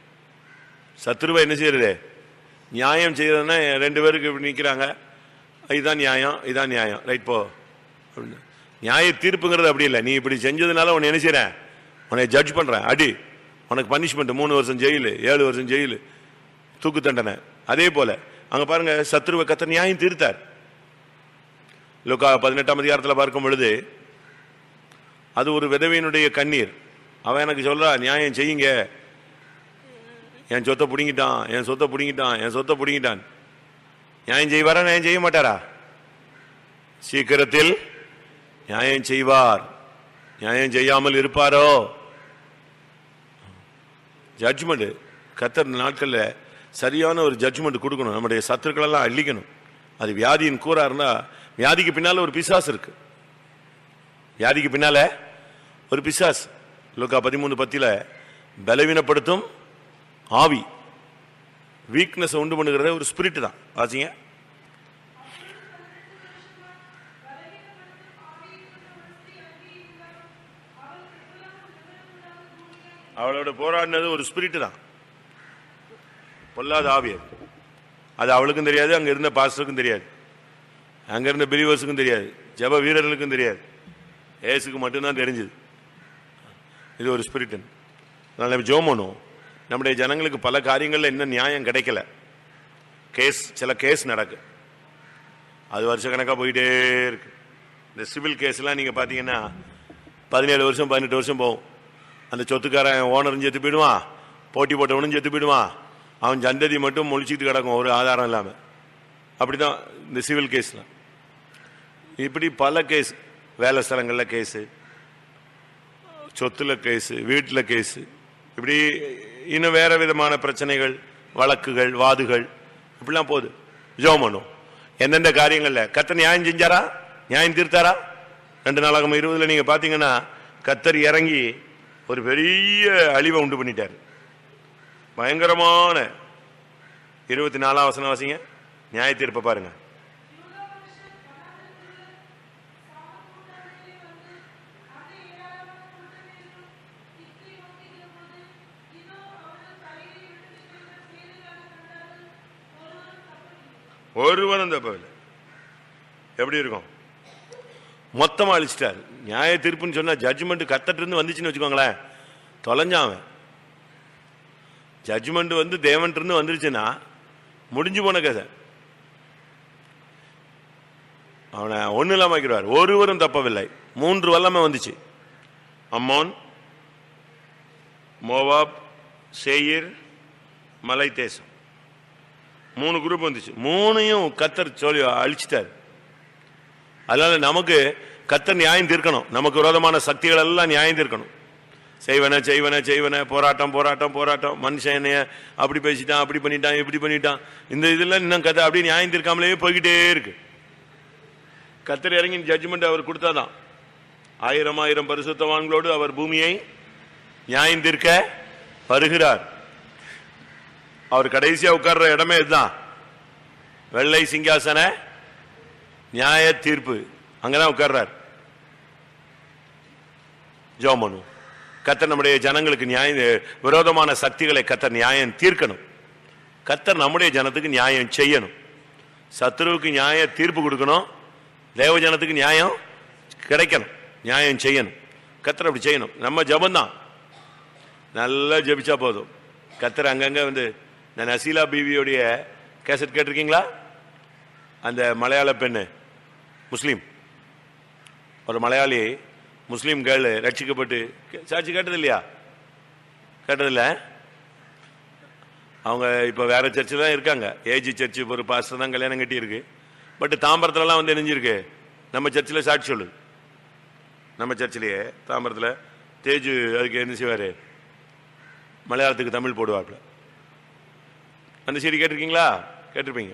சத்ருவை என்ன செய்யறது? நியாயம் செய்யறதுன்னா 2 பேருக்கு இப்படி நிற்கிறாங்க, இதுதான் நியாயம், இதான் நியாயம், ரைட் போ அப்படின்னு. நியாய தீர்ப்புங்கிறது அப்படி இல்லை. நீ இப்படி செஞ்சதுனால உன்னை என்ன செய்யறேன்? உன்னை ஜட்ஜ் பண்றேன், அடி, உனக்கு பனிஷ்மெண்ட் 3 வருஷம் ஜெயிலு, 7 வருஷம் ஜெயிலு, தூக்கு தண்டனை. அதே போல அங்க பாருங்க, சத்ருவை கர்த்தர் நியாயம் தீர்த்தார். லூக்கா 18ஆம் அதிகாரத்தில் பார்க்கும் பொழுது அது ஒரு விதவையினுடைய கண்ணீர். அவன் எனக்கு சொல்றா, நியாயம் செய்யுங்க, என் சொத்தை பிடிங்கிட்டான், என் சொத்தை பிடிங்கிட்டான், என் சொத்தை பிடிங்கிட்டான். நியாயம் செய்வாரா? நியாயம் செய்ய மாட்டாரா? சீக்கிரத்தில் நியாயம் செய்வார். நியாயம் செய்யாமல் இருப்பாரோ? ஜட்ஜ்மெண்ட் கர்த்தர் நாட்கள்ல சரியான ஒரு ஜட்ஜ்மெண்ட் கொடுக்கணும். நம்முடைய சத்துருக்கள் எல்லாம் அழிக்கணும். அது வியாதியின் கூறா இருந்தா, வியாதிக்கு பின்னால ஒரு பிசாசு இருக்கு. வியாதிக்கு பின்னால ஒரு பிசாசு. லூக்கா 13:10 பலவீனப்படுத்தும் ஆவி, வீக்னஸ் உண்டு பண்ணுகிறத ஒரு ஸ்பிரிட் தான். ஆச்சுங்க, அவளோட போராடினது ஒரு ஸ்பிரிட் தான், பொல்லாத ஆவி. அது அவளுக்கும் தெரியாது, அங்க இருந்த பாஸ்டருக்கும் தெரியாது, அங்க இருந்த பிலீவர்ஸுக்கும் தெரியாது, ஜெப வீரர்களுக்கும் தெரியாது, ஏசுக்கு மட்டும்தான் தெரிஞ்சது. இது ஒரு ஸ்பிரிட். அதனால ஜெபம் பண்ணுவோம். நம்முடைய ஜனங்களுக்கு பல காரியங்கள்ல இன்னும் நியாயம் கிடைக்கல. சில கேஸ் நடக்கு, அது வருஷக்கணக்காக போயிட்டே இருக்கு. இந்த சிவில் கேஸ்லாம் நீங்க பாத்தீங்கன்னா 17 வருஷம் 18 வருஷம் போகும். அந்த சொத்துக்காரன் ஓனரும் செத்து போயிடுவான், போட்டி போட்டவனும் செத்து போயிடுவான், அவன் சந்ததி மட்டும் முழிச்சிட்டு கிடக்கும் ஒரு ஆதாரம் இல்லாம. அப்படிதான் இந்த சிவில் கேஸ்லாம். இப்படி பல கேஸ், வேலை ஸ்தலங்கள்ல கேஸு, சொத்துல கேஸு, வீட்டில் கேஸு, இப்படி இன்னும் வேற விதமான பிரச்சனைகள், வழக்குகள், வாதுகள், இப்படிலாம் போகுது. ஜெபம் பண்ணும். எந்தெந்த காரியங்கள்ல கர்த்தர் நியாயம் செஞ்சாரா, நியாயம் தீர்த்தாரா? 2 நாளாகும் 20 நீங்க பாத்தீங்கன்னா கர்த்தர் இறங்கி ஒரு பெரிய அழிவை உண்டு பண்ணிட்டார். பயங்கரமான 24ஆம் வசனம் வாசிங்க, நியாய தீர்ப்பை பாருங்க. ஒருவனும் தப்பவில்லை. எப்படி இருக்கும்? மொத்தமா அழிச்சிட்டாரு. நியாய தீர்ப்புன்னு சொன்னா ஜட்ஜ்மெண்ட் கர்த்தர்ட்ட இருந்து வந்துச்சுன்னு வச்சுக்கோங்களேன், தொலைஞ்சான். ஜட்ஜ்மெண்ட் வந்து தேவன்ட்ட இருந்து வந்துருச்சுன்னா முடிஞ்சு போன கதை. அவனை ஒண்ணு இல்லாம ஆக்கிடுவார். ஒருவரும் தப்பவில்லை. 3 வல்லமை வந்துச்சு. அம்மோன், மோவாப், சேயீர், மலை தேசம். 3 குரூப் வந்துச்சு. 3ஐயும் கர்த்தர் சொல்லி அழிச்சிட்டார். அதனால நமக்கு கர்த்தர் நியாயம் தீர்க்கணும். நமக்கு விரோதமான சக்திகள் எல்லாம் நியாயம் தீர்க்கணும். செய்வன போராட்டம் போராட்டம் போராட்டம். மனுஷன் என்னைய அப்படி பேசிட்டான், அப்படி பண்ணிட்டான், இப்படி பண்ணிட்டான். இந்த இதெல்லாம் இன்னும் கதை அப்படி நியாயம் தீர்க்காமலே போய்கிட்டே இருக்கு. கர்த்தர் இறங்கி ஜட்ஜ்மெண்ட் அவர் கொடுத்தாதான். 1000 பரிசுத்தவான்களோடு அவர் பூமியை நியாயம் தீர்க்க வருகிறார். அவர் கடைசியா உட்கார்ற இடமே இதுதான், வெள்ளை சிங்காசன நியாய தீர்ப்பு. அங்கதான் உட்கார்றார். ஜோமனு கர்த்தர் நம்முடைய ஜனங்களுக்கு நியாயம், விரோதமான சக்திகளை கர்த்தர் நியாயம் தீர்க்கணும். கர்த்தர் நம்முடைய ஜனத்துக்கு நியாயம் செய்யணும். சத்துருவுக்கு நியாய தீர்ப்பு கொடுக்கணும், தேவ ஜனத்துக்கு நியாயம் கிடைக்கணும், நியாயம் செய்யணும். கர்த்தர் அப்படி செய்யணும். நம்ம ஜபந்தான் நல்லா ஜபிச்சா போதும். கர்த்தர் அங்கங்க வந்து, நான் நசீலா பீவியோடைய கேசட் கேட்டிருக்கீங்களா? அந்த மலையாள பெண்ணு, முஸ்லீம், ஒரு மலையாளி முஸ்லீம் கேர்ள் ரட்சிக்கப்பட்டு சாட்சி கேட்டது இல்லையா? கேட்டதில்ல. அவங்க இப்போ வேற சர்ச்சில் தான் இருக்காங்க. ஏஜி சர்ச்சு, ஒரு பாஸ்டர் தான் கல்யாணம் கட்டி இருக்கு. பட் தாம்பரத்துலலாம் வந்து இணைஞ்சிருக்கு. நம்ம சர்ச்சில் சாட்சி சொல்லுது. நம்ம சர்ச்சிலேயே தாம்பரத்தில் தேஜு அதுக்கு என்ன செய்வார், மலையாளத்துக்கு தமிழ் போடுவாப்புல. அந்த சீடி கேட்டிருக்கீங்களா? கேட்டிருப்பீங்க.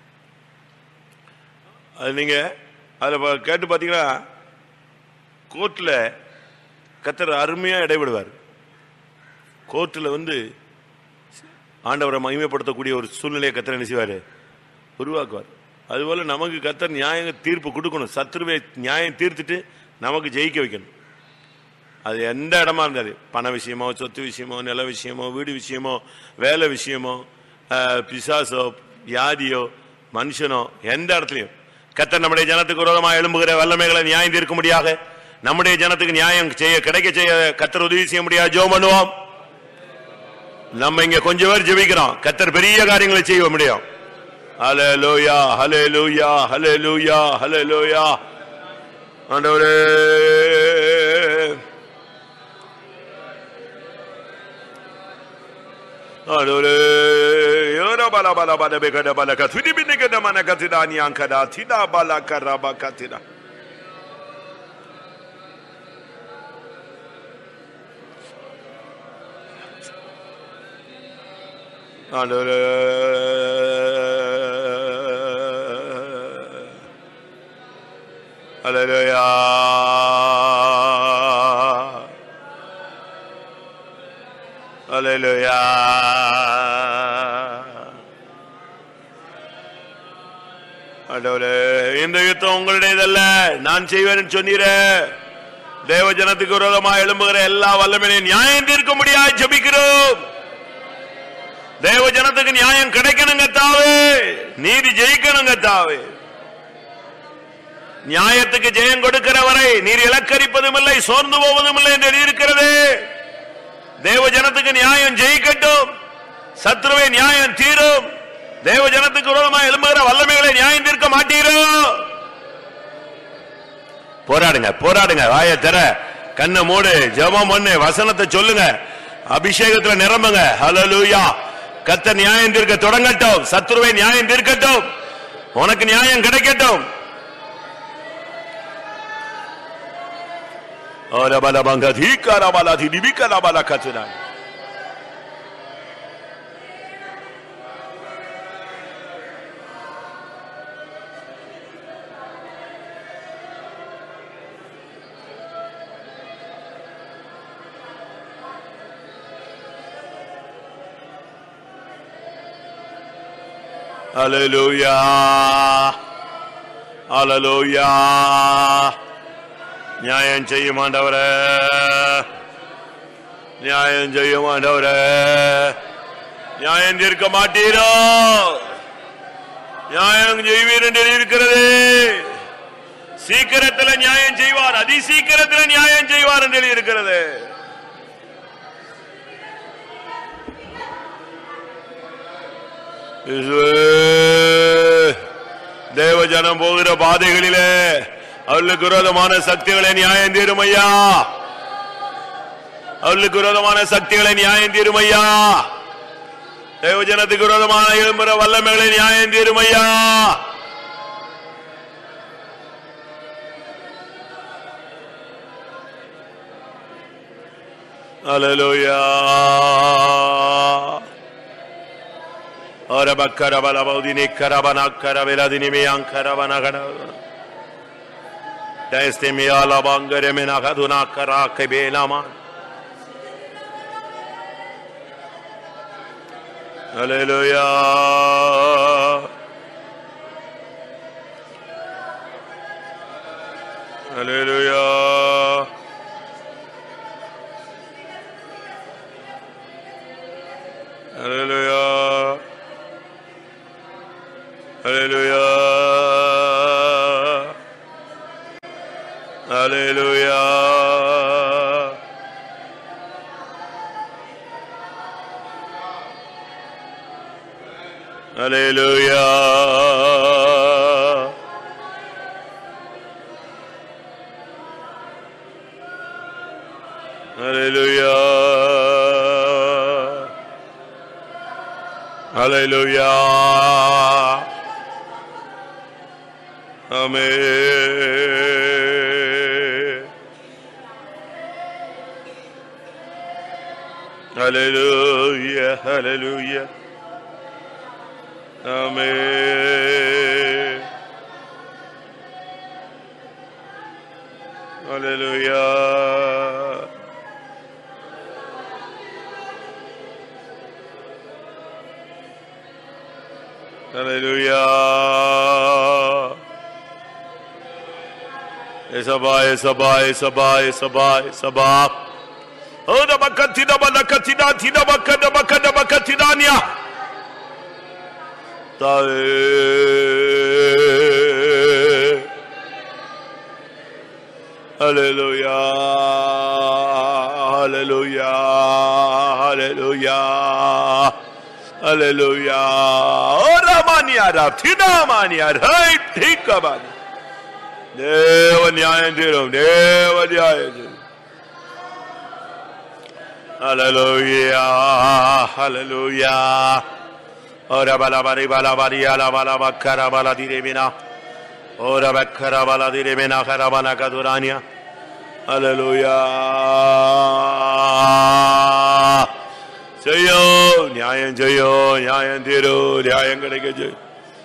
அது நீங்கள் அதில் கேட்டு பார்த்தீங்கன்னா கோர்ட்டில் கர்த்தர் அருமையாக இடைவிடுவார். கோர்ட்டில் வந்து ஆண்டவரை மகிமைப்படுத்தக்கூடிய ஒரு சூழ்நிலையை கர்த்தர் என்ன செய்வார், உருவாக்குவார். அதுபோல் நமக்கு கர்த்தர் நியாய தீர்ப்பு கொடுக்கணும். சத்துருவை நியாயம் தீர்த்துட்டு நமக்கு ஜெயிக்க வைக்கணும். அது எந்த இடமா இருந்தாரு, பண விஷயமோ, சொத்து விஷயமோ, நில விஷயமோ, வீடு விஷயமோ, வேலை விஷயமோ, பிசாசோ, வியாதியோ, மனுஷனோ, எந்த இடத்துலையும் கர்த்தர் நம்முடைய ஜனத்துக்கு விரோதமாக எழும்புகிற வல்லமைகளை நியாயம் தீர்க்க முடியாது. நம்முடைய ஜனத்துக்கு நியாயம் செய்ய கிடைக்க செய்ய கர்த்தர் உதவி செய்ய முடியாது. ஜெபம் பண்ணுவோம். நம்ம இங்க கொஞ்சம் பேர் ஜெபிக்கிறோம், கர்த்தர் பெரிய காரியங்களை செய்ய முடியும். ஹல்லேலூயா, ஹல்லேலூயா, ஹல்லேலூயா, ஹல்லேலூயா. ஆண்டவரே, ஆண்டவரே, யோரா பாலா பாலா பாலா பெகட பாலா கத்விதி பின்னிகட மன கத்திடானி அங்கடா திடா பாலா கராபா கத்திடா. ஆண்டவரே, ஹல்லேலூயா, ஹல்லேலூயா. ஆண்டவரே, இந்த யுத்தம் உங்களுடையதல்ல, நான் செய்வேன் சொன்னீர. தேவ ஜனத்துக்கு விரோதமாக எழும்புகிற எல்லா வல்லமையும் நியாயம் தீர்க்க முடியாது. ஜெபிக்கிறோம். தேவ ஜனத்துக்கு நியாயம் கிடைக்கணுங்க தாவே, நீதி ஜெயிக்கணுங்க தாவே. நியாயத்துக்கு ஜெயம் கொடுக்கிற வரை நீர் இலக்கரிப்பதும் இல்லை, சோர்ந்து போவதும் இல்லை என்று இருக்கிறது. தேவ ஜனத்துக்கு நியாயம் ஜெயிக்கட்டும், சத்ருவை நியாயம் தீரும். தேவ ஜனத்துக்கு விரோதமாக எழும்புகிற வல்லமைகளை நியாயம் தீர்க்க மாட்டீரோ? போராடுங்க, போராடுங்க. வாயை தர, கண்ணை மூடு, ஜெபம் பண்ணு, வசனத்தை சொல்லுங்க, அபிஷேகத்துல நிரம்புங்க. ஹல்லேலூயா. கர்த்தர் நியாயம் தீர்க்க தொடங்கட்டும், சத்ருவை நியாயம் தீர்க்கட்டும், உனக்கு நியாயம் கிடைக்கட்டும். ஹல்லேலூயா, ஹல்லேலூயா. நியாயம் செய்யும் ஆண்டவரே, நியாயம் செய்யும் ஆண்டவரே. நியாயம் தீர்க்க மாட்டீரோ? நியாயம் செய்வீர் என்று இருக்கிறது. சீக்கிரத்தில் நியாயம் செய்வார், அதிசீக்கிரத்தில் நியாயம் செய்வார் என்று இருக்கிறது. தேவ ஜனம் போகிற பாதைகளிலே அவர்களுக்கு விரோதமான சக்திகளை நியாயம் தீரும் ஐயா. அவர்களுக்கு விரோதமான சக்திகளை நியாயம் தீரும் ஐயா. தேவ ஜனத்துக்கு விரோதமான எழும்புற வல்லமைகளை நியாயம் தீரும் ஐயா. Hallelujah. Ora bakkara bala baudini karabana karabela dinimi ankarabana gana. Destemi ala bangare mena kaduna kara kebela man. Hallelujah. Hallelujah. Hallelujah. Hallelujah. Hallelujah. Hallelujah. Hallelujah. Hallelujah. Amen. Hallelujah. Hallelujah. Amen. Hallelujah. Hallelujah. Esaba, esaba, esaba, esaba, esaba. Oh, the bakatina, balakatina, tina, bakada, bakada, bakatinania. Hallelujah. Hallelujah. Hallelujah. Hallelujah. Oh, Ramania, Tina Mania, right? Think about it. Deva Nyayandiram, Deva Nyayandiram. Hallelujah. Hallelujah. Ora balabari balabari ala balabakara baladimina. Ora bakara baladimina karabana kadurania. Hallelujah. Jayo, Nyayan Jayo, Nyayan Diru, Nyayan Gadagaja.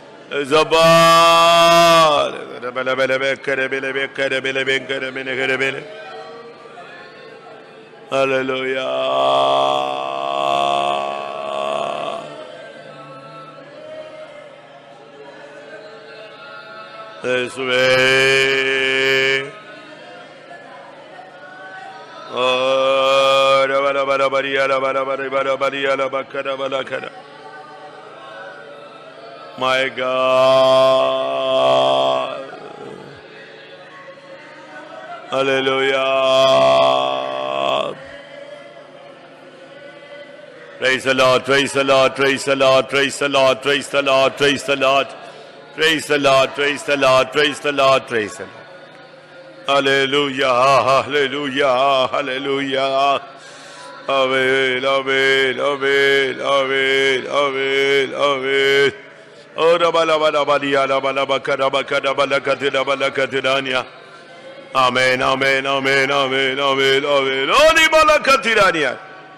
Zabar, hallelujah. This way. Oh, my God. Hallelujah. Praise the Lord, praise the Lord, praise the Lord, praise the Lord, praise the Lord, praise the Lord, praise the Lord, praise the Lord, praise the Lord, praise the Lord. Hallelujah, hallelujah, hallelujah. Amen, amen, amen, amen, amen, amen. Oh, amen, amen, amen, amen, amen, amen. Holy Balakatirania.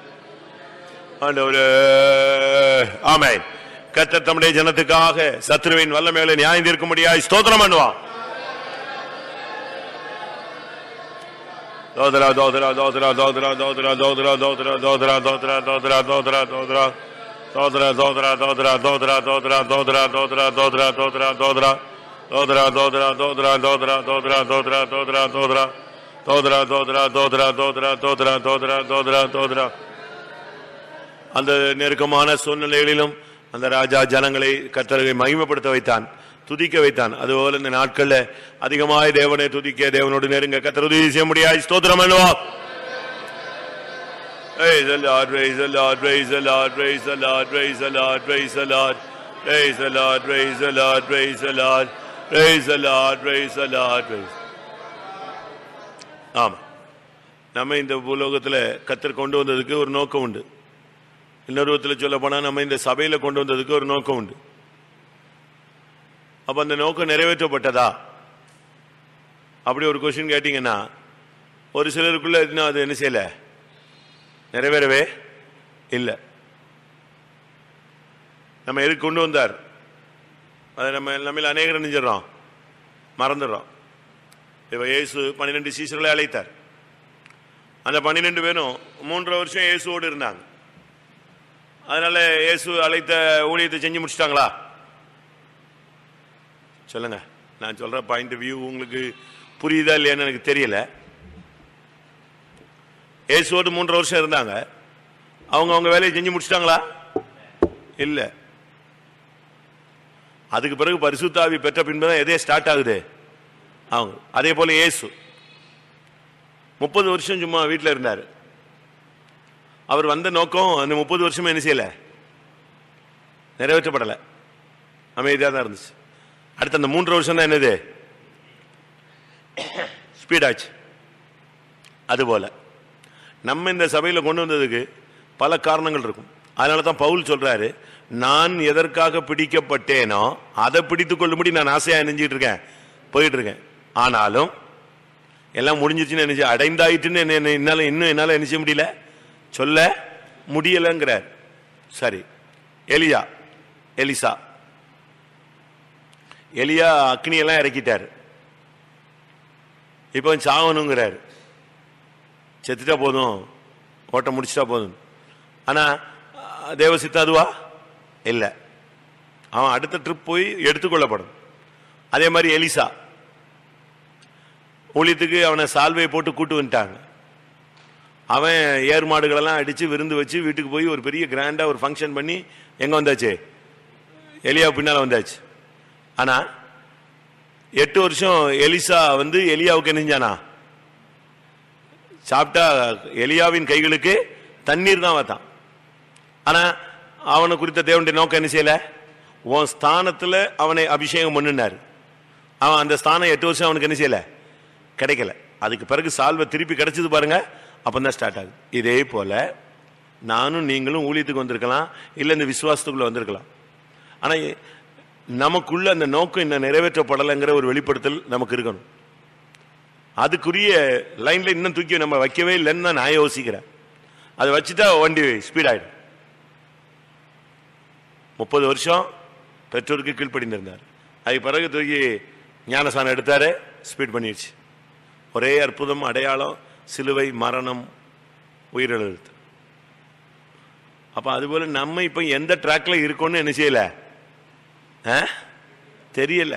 Amen. கர்த்தர் தம்முடைய ஜனத்துக்காக சத்ருவின் வல்லமைகளை நியாயம் தீர்க்கும்படியாய் ஸ்தோத்திரம் பண்ணுவார். Dodra, dodra, dodra, dodra, dodra, dodra, dodra, dodra, dodra, dodra, dodra, dodra. Dodra, dodra, dodra, dodra, dodra, dodra, dodra, dodra, dodra, dodra. Dodra, dodra, dodra, dodra, dodra, dodra, dodra, dodra. Dodra, dodra, dodra, dodra, dodra, dodra, dodra, dodra. அந்த நெருக்கமான சூழ்நிலைகளிலும் அந்த ராஜா ஜனங்களை கர்த்தரை மகிமைப்படுத்த வைத்தான், துதிக்க வைத்தான். அதுபோல இந்த நாட்கள்ல அதிகமாய் தேவனை துதிக்க, தேவனோடு நெருங்க கர்த்தர் உதவி செய்ய முடியாது. ஸ்தோத்திரம் பண்ணுவோம். Praise the Lord, praise the Lord, praise the Lord, praise the Lord, praise the Lord, praise the Lord, praise the Lord, praise the Lord, praise the Lord, praise the Lord, praise the Lord, praise. ஆமா, நம்ம இந்த பூலோகத்துல கர்த்தர் கொண்டு வந்ததுக்கு ஒரு நோக்கம் உண்டு. இன்னொரு விதத்தில் சொல்ல போனா நம்ம இந்த சபையில கொண்டு வந்ததுக்கு ஒரு நோக்கம் உண்டு. அப்ப அந்த நோக்கம் நிறைவேற்றப்பட்டதா அப்படி ஒரு கொஸ்டின் கேட்டீங்கன்னா ஒரு சிலருக்குள்ள இன்னும் அது என்ன செய்யல, நிறைவேறவே இல்லை. நம்ம எதுக்கு கொண்டு வந்தார்? அதை நம்ம அநேகர் நினைஞ்சிடறோம், மறந்துடுறோம். இப்போ இயேசு 12 சீசர்களை அழைத்தார். அந்த 12 பேரும் 3 வருஷம் இயேசுவோடு இருந்தாங்க. அதனால இயேசு அழைத்த ஊழியத்தை செஞ்சு முடிச்சிட்டாங்களா? சொல்லுங்க. நான் சொல்ற பாயிண்ட் வியூ உங்களுக்கு புரியுதா இல்லையான்னு எனக்கு தெரியல. இயேசுவோடு 3 வருஷம் இருந்தாங்க. அவங்க வேலையை செஞ்சு முடிச்சிட்டாங்களா? இல்ல. அதுக்கு பிறகு பரிசுத்த ஆவி பெற்ற பின்புதான் எதே ஸ்டார்ட் ஆகுது அவங்க. அதே போல இயேசு 30 வருஷம் சும்மா வீட்டில் இருந்தார். அவர் வந்த நோக்கம் அந்த 30 வருஷமே என்ன செய்யல, நிறைவேற்றப்படலை, அமைதியாக தான் இருந்துச்சு. அடுத்த அந்த 3 வருஷம் தான் என்னது, ஸ்பீடாச்சு. அதுபோல நம்ம இந்த சபையில் கொண்டு வந்ததுக்கு பல காரணங்கள் இருக்கும். அதனால தான் பவுல் சொல்றாரு, நான் எதற்காக பிடிக்கப்பட்டேனோ அதை பிடித்துக் கொள்ளும்படி நான் ஆசையா நினைஞ்சிட்டு இருக்கேன், போயிட்டு இருக்கேன். ஆனாலும் எல்லாம் முடிஞ்சிச்சுன்னு நினைச்சு அடைந்தாயிட்டுன்னு இன்னும் என்னால நினைச்ச முடியல, சொல்ல முடியலங்கிறார். சரி, எலியா அக்னியெல்லாம் இறக்கிட்டார். இப்போ சாகணுங்கிறார். செத்துட்டா போதும், ஓட்ட முடிச்சுட்டா போதும். ஆனா தேவசித்தம் அதுவா இல்லை, அவன் அடுத்த ட்ரிப் போய் எடுத்துக்கொள்ளப்படும். அதே மாதிரி எலிசா ஊழியத்துக்கு அவனை சால்வையை போட்டு கூட்டு வந்துட்டாங்க. அவன் ஏர் மாடுகளெல்லாம் அடிச்சு விருந்து வச்சு வீட்டுக்கு போய் ஒரு பெரிய கிராண்டா ஒரு ஃபங்க்ஷன் பண்ணி எங்க வந்தாச்சு, எலியா பின்னால வந்தாச்சு. ஆனா 8 வருஷம் எலிசா எலியாவுக்கு நெஞ்சானா சாப்பிட்டா எலியாவின் கைகளுக்கு தண்ணீர் தான் வைத்தான். ஆனா அவனை குறித்த தேவனுடைய நோக்கம் என்ன செய்யல, உன் ஸ்தானத்துல அவனை அபிஷேகம் பண்ணினார். அவன் அந்த ஸ்தானம் 8 வருஷம் அவனுக்கு என்ன செய்யல, கிடைக்கல. அதுக்கு பிறகு சால்வை திருப்பி கிடைச்சது பாருங்க, அப்பதான் ஸ்டார்ட் ஆகுது. இதே போல நானும் நீங்களும் ஊழியத்துக்கு வந்திருக்கலாம், இல்ல இந்த விசுவாசத்துக்குள்ள வந்திருக்கலாம். ஆனா நமக்குள்ள அந்த நோக்கம் இன்னும் நிறைவேற்றப்படலைங்கிற ஒரு வெளிப்படுத்தல் நமக்கு இருக்கணும். அதுக்குரிய லைன்ல இன்னும் தூக்கி நம்ம வைக்கவே இல்லைன்னு தான் நான் யோசிக்கிறேன். அதை வச்சுட்டா வண்டி ஸ்பீட் ஆயிடும். 30 வருஷம் பெற்றோருக்கு கீழ்ப்படிந்திருந்தார். அதுக்கு பிறகு தூக்கி ஞானசானம் எடுத்தாரு, ஸ்பீட் பண்ணிடுச்சு. ஒரே அற்புதம், அடையாளம், சிலுவை, மரணம், உயிரிழந்து. அப்ப அதுபோல நம்ம இப்ப எந்த ட்ராக்ல இருக்கோம்னு என்ன செய்யல, தெரியல.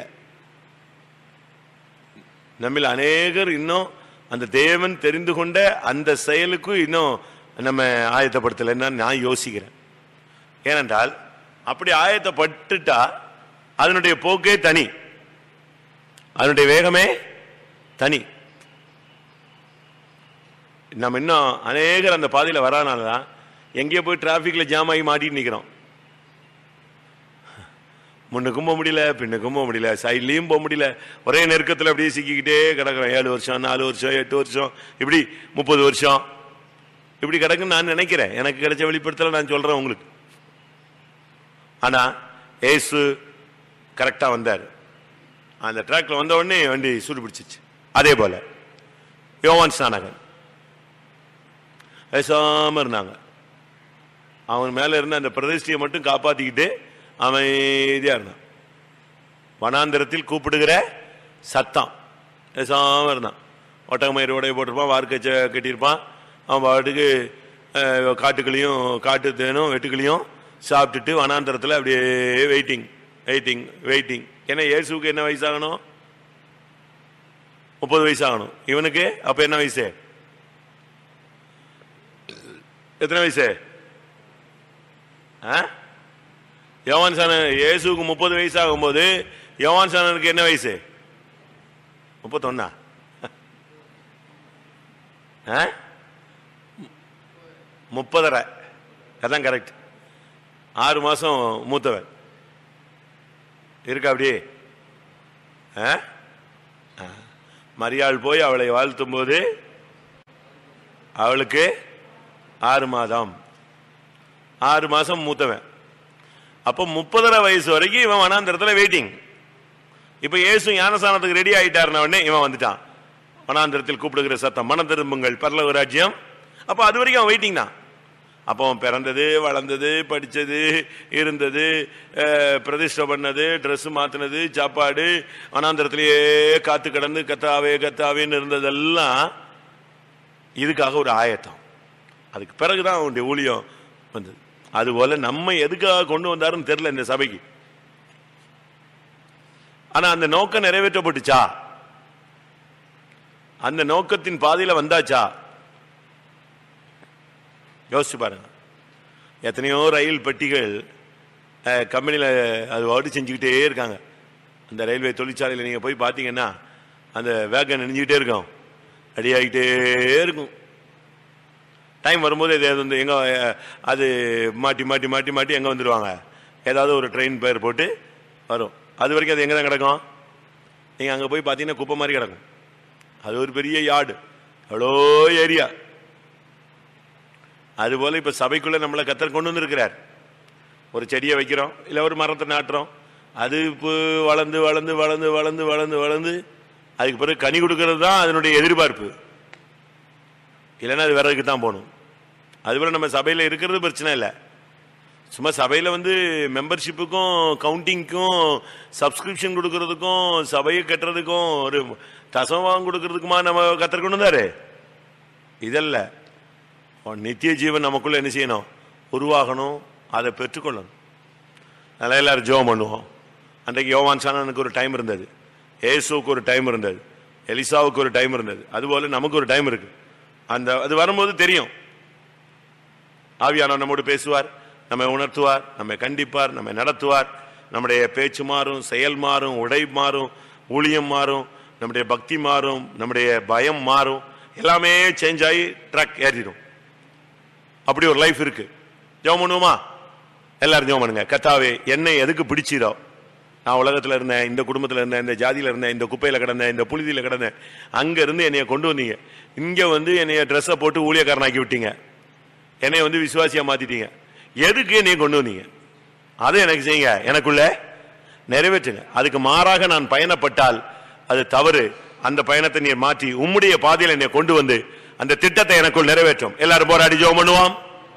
நம்மில் அநேகர் இன்னும் அந்த தேவன் தெரிந்து கொண்ட அந்த செயலுக்கு இன்னும் நம்ம ஆயத்தப்படுத்தலைன்னு நான் யோசிக்கிறேன். ஏனென்றால் அப்படி ஆயத்தப்பட்டுட்டா அதனுடைய போக்கே தனி, அதனுடைய வேகமே தனி. நம்ம இன்னும் அநேகர் அந்த பாதையில் வரானால்தான் எங்கேயோ போய் டிராபிக்ல ஜாம் ஆகி மாட்டிட்டு நிற்கிறோம். முன்னுக்கும் போக முடியல, பின்னுக்கும் போக முடியல, சைட்லையும் போக முடியல, ஒரே நெருக்கத்தில் அப்படியே சிக்கிக்கிட்டே கிடக்கிறோம். 7 வருஷம், 4 வருஷம், 8 வருஷம், இப்படி 30 வருஷம் இப்படி கிடக்குன்னு நான் நினைக்கிறேன். எனக்கு கிடைச்ச வெளிப்படுத்தல நான் சொல்றேன் உங்களுக்கு. ஆனா ஏசு கரெக்டா வந்தார். அந்த ட்ராக்ல வந்த உடனே வண்டி சூடு பிடிச்சிச்சு. அதே போல யோவான் ஸ்நானகன் பேசாம இருந்தாங்க. அவன் மேல இருந்த அந்த பிரதிஷ்டையை மட்டும் காப்பாத்திக்கிட்டு அமைதியா இருந்தான். வனாந்திரத்தில் கூப்பிடுகிற சத்தம், பேசாம இருந்தான். ஒட்டகமயிறு உடைய போட்டிருப்பான், வார்க்கச்ச கட்டியிருப்பான். அவன் பாட்டுக்கு காட்டுக்களையும் காட்டு தேனும் வெட்டுக்களையும் சாப்பிட்டுட்டு வனாந்திரத்தில் அப்படியே வெயிட்டிங் வெயிட்டிங் வெயிட்டிங். ஏன்னா இயேசுக்கு என்ன வயசாகணும், 30 வயசாகணும். இவனுக்கு அப்ப என்ன வயசு, எத்தனை வயசு? யோவான் சாணன் இயேசுக்கு 30 வயசாகும் போது யோவான் சாணனுக்கு என்ன வயசு? 31. 30. அதான் கரெக்ட். 6 மாசம் மூத்தவன் இருக்கா அப்படியே. மரியாள் போய் அவளை வாழ்த்தும் போது அவளுக்கு 6 மாதம், 6 மாசம் மூத்தவன். அப்போ 30 வயசு வரைக்கும் இவன் வனாந்திரத்தில் வெயிட்டிங். இப்ப இயேசு ஞானசானத்துக்கு ரெடி ஆயிட்டாருன உடனே இவன் வந்துட்டான். வனாந்திரத்தில் கூப்பிடுகிற சத்தம், மனம் திரும்புங்கள், பரலோக ராஜ்யம். அப்ப அது வரைக்கும் அவன் வெயிட்டிங் தான். அப்போ பிறந்தது, வளர்ந்தது, படித்தது, இருந்தது, பிரதிஷ்டை பண்ணது, ட்ரெஸ் மாற்றினது, சாப்பாடு, அனாந்திரத்திலேயே காத்து கிடந்து கத்தாவே கத்தாவேன்னு இருந்ததெல்லாம் இதுக்காக ஒரு ஆயத்தம். அதுக்கு பிறகுதான் அவனுடைய ஊழியம் வந்தது. அதுபோல நம்ம எதுக்காக கொண்டு வந்தாருன்னு தெரியல இந்த சபைக்கு. ஆனா அந்த நோக்கம் நிறைவேற்றப்பட்டுச்சா? அந்த நோக்கத்தின் பாதையில வந்தாச்சா? யோசிச்சு பாருங்க. எத்தனையோ ரயில் பெட்டிகள் கம்பெனியில் அது வாடி செஞ்சுக்கிட்டே இருக்காங்க. அந்த ரயில்வே தொழிற்சாலையில் நீங்கள் போய் பார்த்தீங்கன்னா அந்த வேகன் நெஞ்சிக்கிட்டே இருக்கும், அடியாகிட்டே இருக்கும். டைம் வரும்போது எதாவது வந்து எங்கே அது மாட்டி மாட்டி மாட்டி மாட்டி எங்கே வந்துடுவாங்க, ஏதாவது ஒரு ட்ரெயின் பேர் போட்டு வரும். அது வரைக்கும் அது எங்கே தான் கிடக்கும்? நீங்கள் அங்கே போய் பார்த்தீங்கன்னா குப்பை மாதிரி கிடக்கும். அது ஒரு பெரிய யார்டு, எவ்வளோ ஏரியா. அதுபோல இப்ப சபைக்குள்ள நம்மளை கர்த்தர் கொண்டு வந்திருக்கிறார். ஒரு செடியை வைக்கிறோம், இல்லை ஒரு மரத்தை நாட்டுறோம், அது இப்போ வளர்ந்து வளர்ந்து வளர்ந்து வளர்ந்து வளர்ந்து வளர்ந்து அதுக்கு பிறகு கனி கொடுக்கறது தான் அதனுடைய எதிர்பார்ப்பு. இல்லைன்னா அது விறகுக்கு தான் போகணும். அதுபோல நம்ம சபையில் இருக்கிறது பிரச்சனை இல்லை. சும்மா சபையில் வந்து மெம்பர்ஷிப்புக்கும் கவுண்டிங்க்கும் சப்ஸ்கிரிப்ஷன் கொடுக்கறதுக்கும் சபையை கட்டுறதுக்கும் ஒரு தசமம் கொடுக்கறதுக்குமா நம்ம கர்த்தர் கொண்டு வந்தாரு? இதல்ல. நித்திய ஜீவன் நமக்குள்ள என்ன செய்யணும்? உருவாகணும், அதை பெற்றுக்கொள்ளணும். அதனால எல்லாரும் ஜெபம் பண்ணுவோம். அன்றைக்கு யோவான் சாணனுக்கு ஒரு டைம் இருந்தது, ஏசுவுக்கு ஒரு டைம் இருந்தது, எலிசாவுக்கு ஒரு டைம் இருந்தது. அதுபோல நமக்கு ஒரு டைம் இருக்கு. அந்த அது வரும்போது தெரியும். ஆவியானவர் நம்மோடு பேசுவார், நம்மை உணர்த்துவார், நம்மை கண்டிப்பார், நம்மை நடத்துவார். நம்முடைய பேச்சு மாறும், செயல் மாறும், உடை மாறும், ஊழியம் மாறும், நம்முடைய பக்தி மாறும், நம்முடைய பயம் மாறும், எல்லாமே சேஞ்ச் ஆகி ட்ரக் ஏறிடும். அப்படி ஒரு லைஃப் இருக்கு. ஜெபம் பண்ணுவோமா? எல்லாரும் ஜெபம் பண்ணுங்க. கர்த்தாவே, என்னை எதுக்கு பிடிச்சிரோ? நான் உலகத்தில் இருந்தேன், இந்த குடும்பத்தில் இருந்தேன், இந்த ஜாதியில் இருந்தேன், இந்த குப்பையில் கிடந்தேன், இந்த புழுதியில் கிடந்தேன். அங்க இருந்து என்னைய கொண்டு வந்தீங்க. இங்க வந்து என்னைய ட்ரெஸ்ஸை போட்டு ஊழியக்காரனாக்கி விட்டீங்க, என்னைய வந்து விசுவாசியா மாத்திட்டீங்க. எதுக்கு என்னைய கொண்டு வந்தீங்க? அதை எனக்கு செய்யுங்க, எனக்குள்ள நிறைவேற்றுங்க. அதுக்கு மாறாக நான் பயணப்பட்டால் அது தவறு. அந்த பயணத்தை நீர் மாற்றி உம்முடைய பாதையில் என்னை கொண்டு வந்து அந்த திட்டத்தை எனக்குள் நிறைவேற்றும். எல்லாரும் போராடி ஜெபம் பண்ணுவோம்.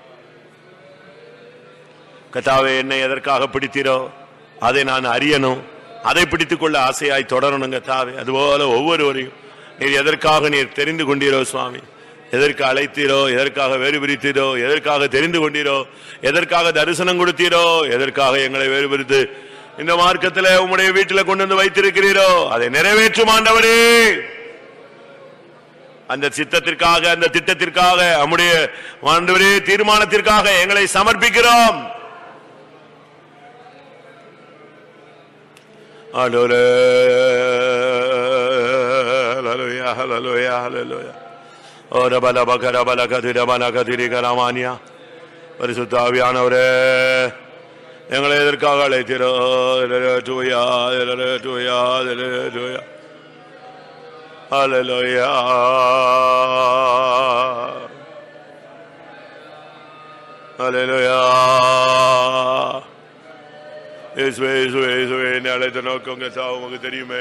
கர்த்தாவே, என்னை எதற்காக பிடித்தீரோ அதை நான் அறியணும், அதை பிடித்துக் கொள்ள ஆசையாய் தொடரணும் கர்த்தாவே. அதுபோல ஒவ்வொருவரையும் நீர் எதற்காக நீர் தெரிந்து கொண்டீரோ சுவாமி, எதற்கு அழைத்தீரோ, எதற்காக வேறு பிரித்தீரோ, எதற்காக தெரிந்து கொண்டீரோ, எதற்காக தரிசனம் கொடுத்தீரோ, எதற்காக எங்களை வேறு பிரித்து இந்த மார்க்கத்தில் உம்முடைய வீட்டில் கொண்டு வந்து வைத்திருக்கிறீரோ அதை நிறைவேற்றும் ஆண்டவரே. அந்த சித்தத்திற்காக, அந்த திட்டத்திற்காக, நம்முடைய ஆண்டவரே தீர்மானத்திற்காக எங்களை சமர்ப்பிக்கிறோம். பரிசுத்த ஆவியானவரே, எங்களை எதற்காக அழைத்தீரோ? ஹல்லேலூயா, ஹல்லேலூயா. இயேசுவே, இயேசுவே, இயேசுவே, என்னை அழைத்த நோக்கம் உமக்கு தெரியுமே.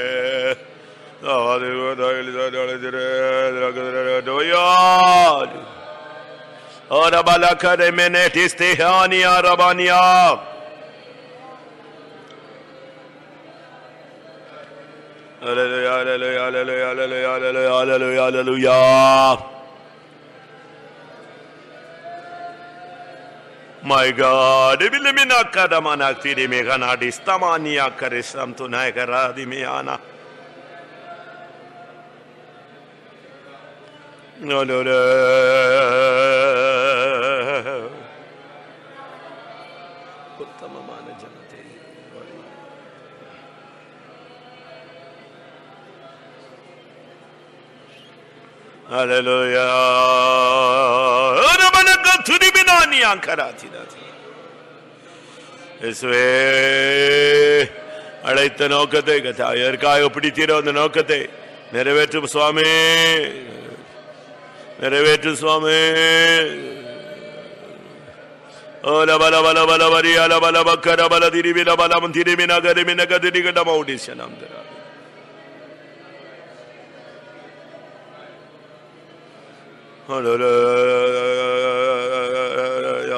Hallelujah, hallelujah, hallelujah, hallelujah, hallelujah, hallelujah. My God, Bilimina Kadamana Tiri Meganadi Stamania Karisam Tunagara di Miana. No, no, no. Hallelujah. அழைத்த நோக்கத்தை எதற்காக பிடித்தீரோ அந்த நோக்கத்தை நிறைவேற்றும் சுவாமி, நிறைவேற்றும் சுவாமி. ஓல பல பல பல வரியால பல பக்கர பல திருவிழா பலம் திரும்பின கருமின கதிரிகட மௌடிசனம் தரா.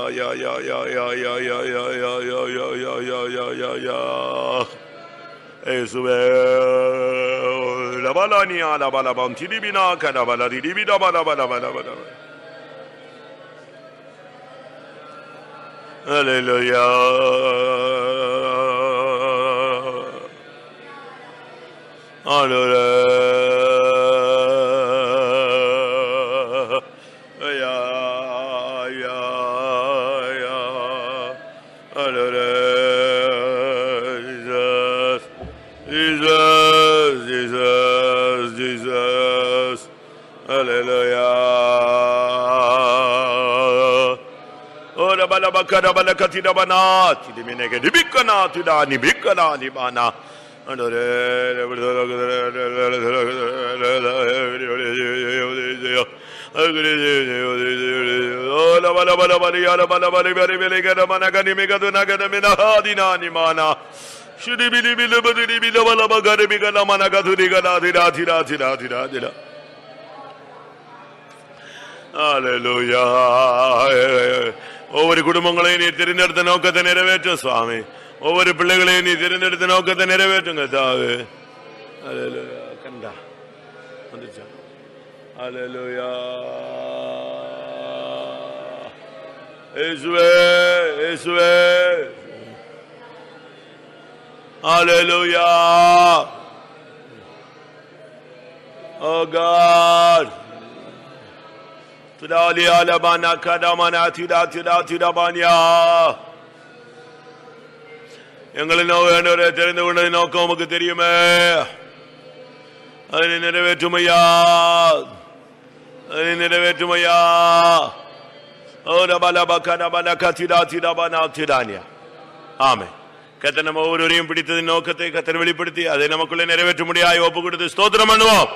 Hallelujah. Jesus. Hallelujah. Ora bala bakara bala katida bana tidi minege dibikana tida nibikana libana ola bala bala bala yala bala bala bari bele gada mana gani megadu nagada mina hadina nimana shudi bili bili bili bili bala bagari bigana mana gadu digana tida tida tida tida tida. Hallelujah. ஒவ்வொரு குடும்பங்களையும் நீ தெரிந்தெடுத்த நோக்கத்தை நிறைவேற்ற சுவாமி. ஒவ்வொரு பிள்ளைகளையும் நீ தெரிந்தெடுத்த நோக்கத்தை நிறைவேற்றுங்க தாவே. ஹல்லேலூயா. கண்டா வந்துச்சா? ஹல்லேலூயா. இயேசுவே இயேசுவே. ஹல்லேலூயா. Oh God. Tudali alabana kadamana tida tida tida banya. எங்களை நோக்கோடு தெரிந்து கொண்டது நோக்கம் உமக்கு தெரியுமே. அதை நிறைவேற்றுமையா, அதை நிறைவேற்றுமையா. ஓட பலப கடபல கத்திடா திடபனா திடானியா. ஆமென். கர்த்தர் நம்ம ஒவ்வொருவரையும் பிடித்தது நோக்கத்தை கர்த்தர் வெளிப்படுத்தி அதை நமக்குள்ளே நிறைவேற்ற முடியாது ஒப்பு கொடுத்து ஸ்தோத்திரம் பண்ணுவோம்.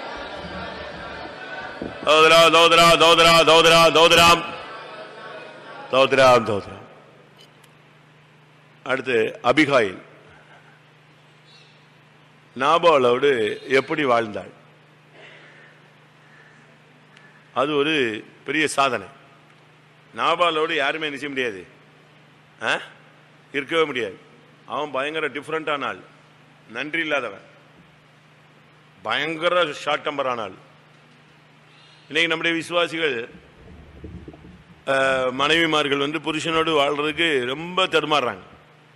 தோதரா தோதரா தோதரா தோதரா தோதராம் தோதராம் தோதராம். அடுத்து அபிகாயில் நாபாலோடு எப்படி வாழ்ந்தாள்? அது ஒரு பெரிய சாதனை. நாபாலோடு யாருமே நிச்சய முடியாது, இருக்கவே முடியாது. அவன் பயங்கர டிஃபரெண்டான ஆள், நன்றி இல்லாதவன், பயங்கர ஷார்ட் டெம்பரான ஆள். இன்னைக்கு நம்முடைய விசுவாசிகள் மனைவிமார்கள் புருஷனோடு வாழ்றதுக்கு ரொம்ப தடுமாறுறாங்க.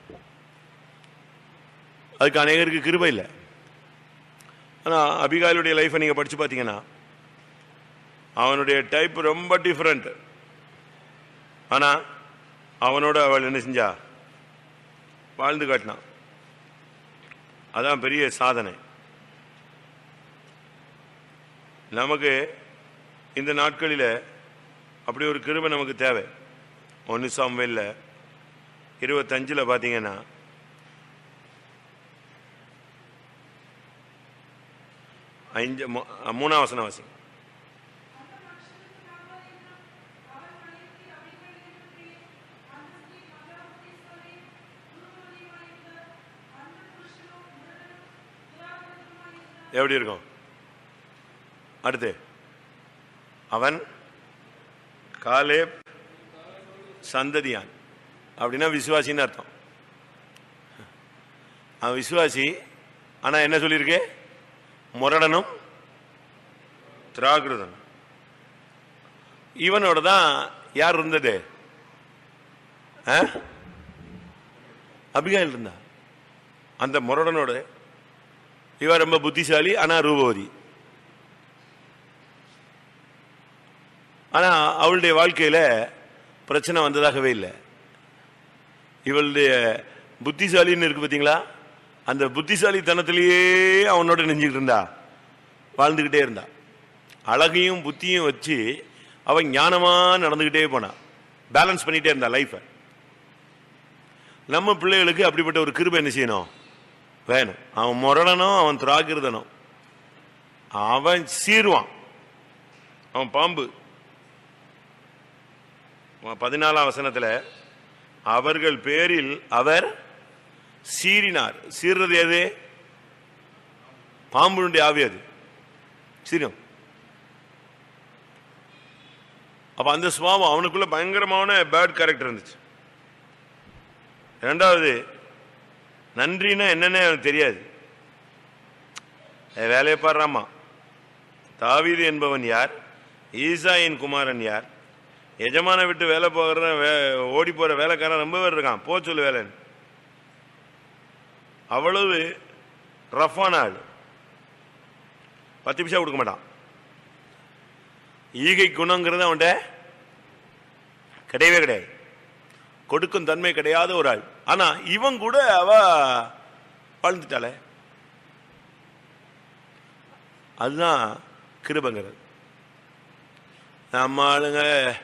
அதுக்கு அநேகருக்கு கிருபை இல்லை. ஆனால் அபிகாயிலுடைய லைஃப்பை நீங்கள் படித்து பார்த்தீங்கன்னா அவனுடைய டைப் ரொம்ப டிஃப்ரெண்ட். ஆனால் அவனோட அவள் என்ன செஞ்சா? வாழ்ந்து காட்டினான். அதான் பெரிய சாதனை. நமக்கு இந்த நாட்களில் அப்படி ஒரு கிருபை நமக்கு தேவை. 1 சாமுவேல் 25 பார்த்தீங்கன்னா 3ஆம் வசனம் வாசிங்க. எப்படி இருக்கும்? அடுத்து அவன் காலேப் சந்ததியான் அப்படின்னா விசுவாசின்னு அர்த்தம். அவன் விசுவாசி. ஆனா என்ன சொல்லியிருக்கு? முரடனும் திராகிருதனும். இவனோட தான் யார் இருந்தது? அபிகாயில் இருந்தா. அந்த முரடனோட இவன் ரொம்ப புத்திசாலி, ஆனா ரூபவதி. ஆனா அவளுடைய வாழ்க்கையில பிரச்சனை வந்ததாகவே இல்லை. இவளுடைய புத்திசாலின்னு இருக்கு பார்த்தீங்களா? அந்த புத்திசாலித்தனத்திலேயே அவனோட நெஞ்சுக்கிட்டு இருந்தா, வாழ்ந்துக்கிட்டே இருந்தா. அழகையும் புத்தியும் வச்சு அவன் ஞானமா நடந்துக்கிட்டே போனா, பேலன்ஸ் பண்ணிட்டே இருந்தா லைஃபை. நம்ம பிள்ளைகளுக்கு அப்படிப்பட்ட ஒரு கிருபை என்ன செய்யணும்? வேணும். அவன் முரடனும் அவன் திராகிருதனும். அவன் சீருவான், அவன் பாம்பு. 14ஆம் வசனத்தில் அவர்கள் பேரில் அவர் சீறினார். சீர்றது எது? பாம்புடைய ஆவி. அது சீரும். அப்ப அந்த சுபாவம் அவனுக்குள்ள பயங்கரமான பேட் கேரக்டர் இருந்துச்சு. இரண்டாவது, நன்றினா என்னன்னு அவனுக்கு தெரியாது. வேலையை பாடுறாமா. தாவீது என்பவன் யார்? ஈசாயின் குமாரன் யார்? எஜமான விட்டு வேலை போகிற ஓடி போற வேலைக்காரன் ரொம்ப பேர் இருக்கான், போ சொல்லு வேலைன்னு. அவ்வளவு ரஃபான ஆள். 10 பைசா கொடுக்க மாட்டான். ஈகை குணங்கிறது அவன்கிட்ட கிடையவே கிடையாது. கொடுக்கும் தன்மை கிடையாத ஒரு ஆள். ஆனா இவன் கூட அவ வாழ்ந்துட்டாளே, அதுதான் கிருபங்கிறது. நம்ம ஆளுங்க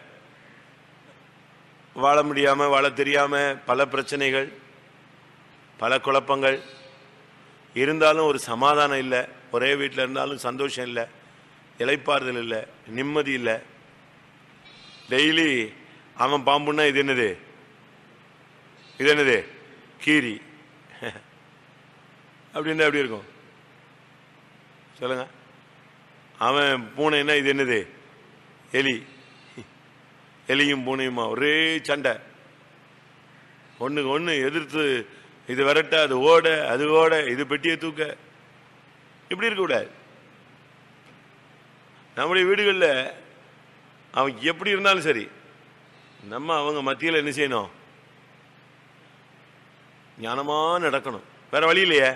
வாழ முடியாம, வாழ தெரியாம, பல பிரச்சனைகள், பல குழப்பங்கள் இருந்தாலும் ஒரு சமாதானம் இல்லை. ஒரே வீட்டில் இருந்தாலும் சந்தோஷம் இல்லை, இளைப்பாறுதல் இல்லை, நிம்மதி இல்லை. டெய்லி அவன் பாம்புன்னா இது என்னது, இது என்னது கீரி அப்படின்னு எப்படி இருக்கும் சொல்லுங்க. அவன் பூனைன்னா இது என்னது எலி. எலியும் பூனையுமா ஒரே சண்டை, ஒண்ணுக்கு ஒண்ணு எதிர்த்து, இது விரட்ட, அது ஓட, அது ஓட, இது பெட்டியை தூக்க. இப்படி இருக்க கூடாது. நம்முடைய வீடுகளில் அவன் எப்படி இருந்தாலும் சரி, நம்ம அவங்க மத்தியில் என்ன செய்யணும், ஞானமா நடக்கணும். வேற வழி இல்லையே.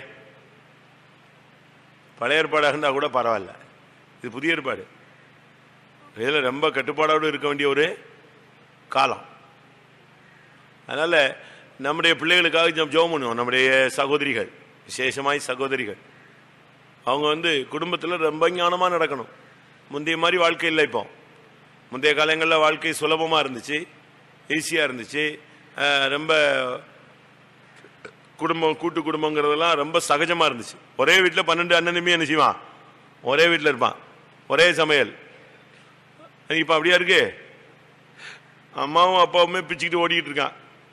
பழைய ஏற்பாடாக இருந்தா கூட பரவாயில்ல, இது புதிய ஏற்பாடு. இதில் ரொம்ப கட்டுப்பாடோடு இருக்க வேண்டிய ஒரு காலம். அதனால நம்முடைய பிள்ளைகளுக்காக ஜெபம் பண்ணுவோம். நம்முடைய சகோதரிகள், விசேஷமாய் சகோதரிகள், அவங்க குடும்பத்தில் ரொம்ப ஞானமாக நடக்கணும். முந்தைய மாதிரி வாழ்க்கை இல்லை. இப்போ முந்தைய காலங்களில் வாழ்க்கை சுலபமாக இருந்துச்சு, ஈஸியாக இருந்துச்சு. ரொம்ப குடும்பம், கூட்டு குடும்பங்கிறதெல்லாம் ரொம்ப சகஜமாக இருந்துச்சு. ஒரே வீட்டில் 12 அண்ணனுமே என்ன செய்வான், ஒரே வீட்டில் இருப்பான், ஒரே சமையல். இப்போ அப்படியா இருக்கு? அம்மாவும் அப்பாவுமே பிச்சுக்கிட்டு ஓடிக்கிட்டு இருக்கான்.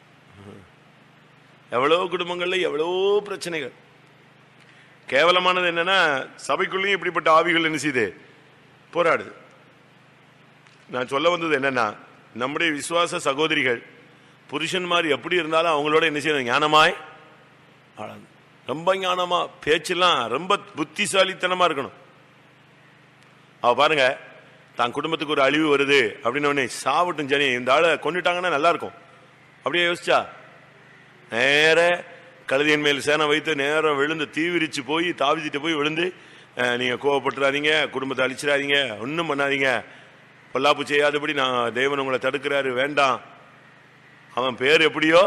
எவ்வளோ குடும்பங்கள்ல எவ்வளோ பிரச்சனைகள். கேவலமானது என்னன்னா, சபைக்குள்ளேயும் இப்படிப்பட்ட ஆவிகள் என்ன செய்யுது, போராடுது. நான் சொல்ல வந்தது என்னன்னா, நம்முடைய விசுவாச சகோதரிகள் புருஷன்மார் எப்படி இருந்தாலும் அவங்களோட என்ன செய்யணும், ஞானமாய், ரொம்ப ஞானமா, பேச்செல்லாம் ரொம்ப புத்திசாலித்தனமா இருக்கணும். அவ பாருங்க, தான் குடும்பத்துக்கு ஒரு அழிவு வருது அப்படின்னு சாவட்டும் ஜனி, இந்த ஆளை கொண்டுட்டாங்கன்னா நல்லா இருக்கும் அப்படியே யோசிச்சா, நேர கழுதியின் மேல் சேனை வைத்து நேரம் விழுந்து தீவிரிச்சு போய் தாவிச்சிட்டு போய் விழுந்து, நீங்க கோவப்பட்டுறாதீங்க, குடும்பத்தை அழிச்சிடாதீங்க, ஒன்றும் பண்ணாதீங்க, பொல்லாப்பு செய்யாதபடி நான் தேவன் உங்களை தடுக்கிறாரு, வேண்டாம். அவன் பேர் எப்படியோ,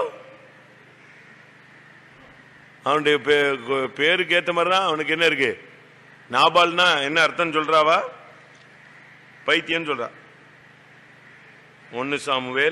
அவனுடைய பேருக்கு ஏற்ற மாதிரிதான் அவனுக்கு என்ன இருக்கு. நாபால்னா என்ன அர்த்தம் சொல்றாவா, பைத்தியம் சொல்றா. 1 சாமுவேல்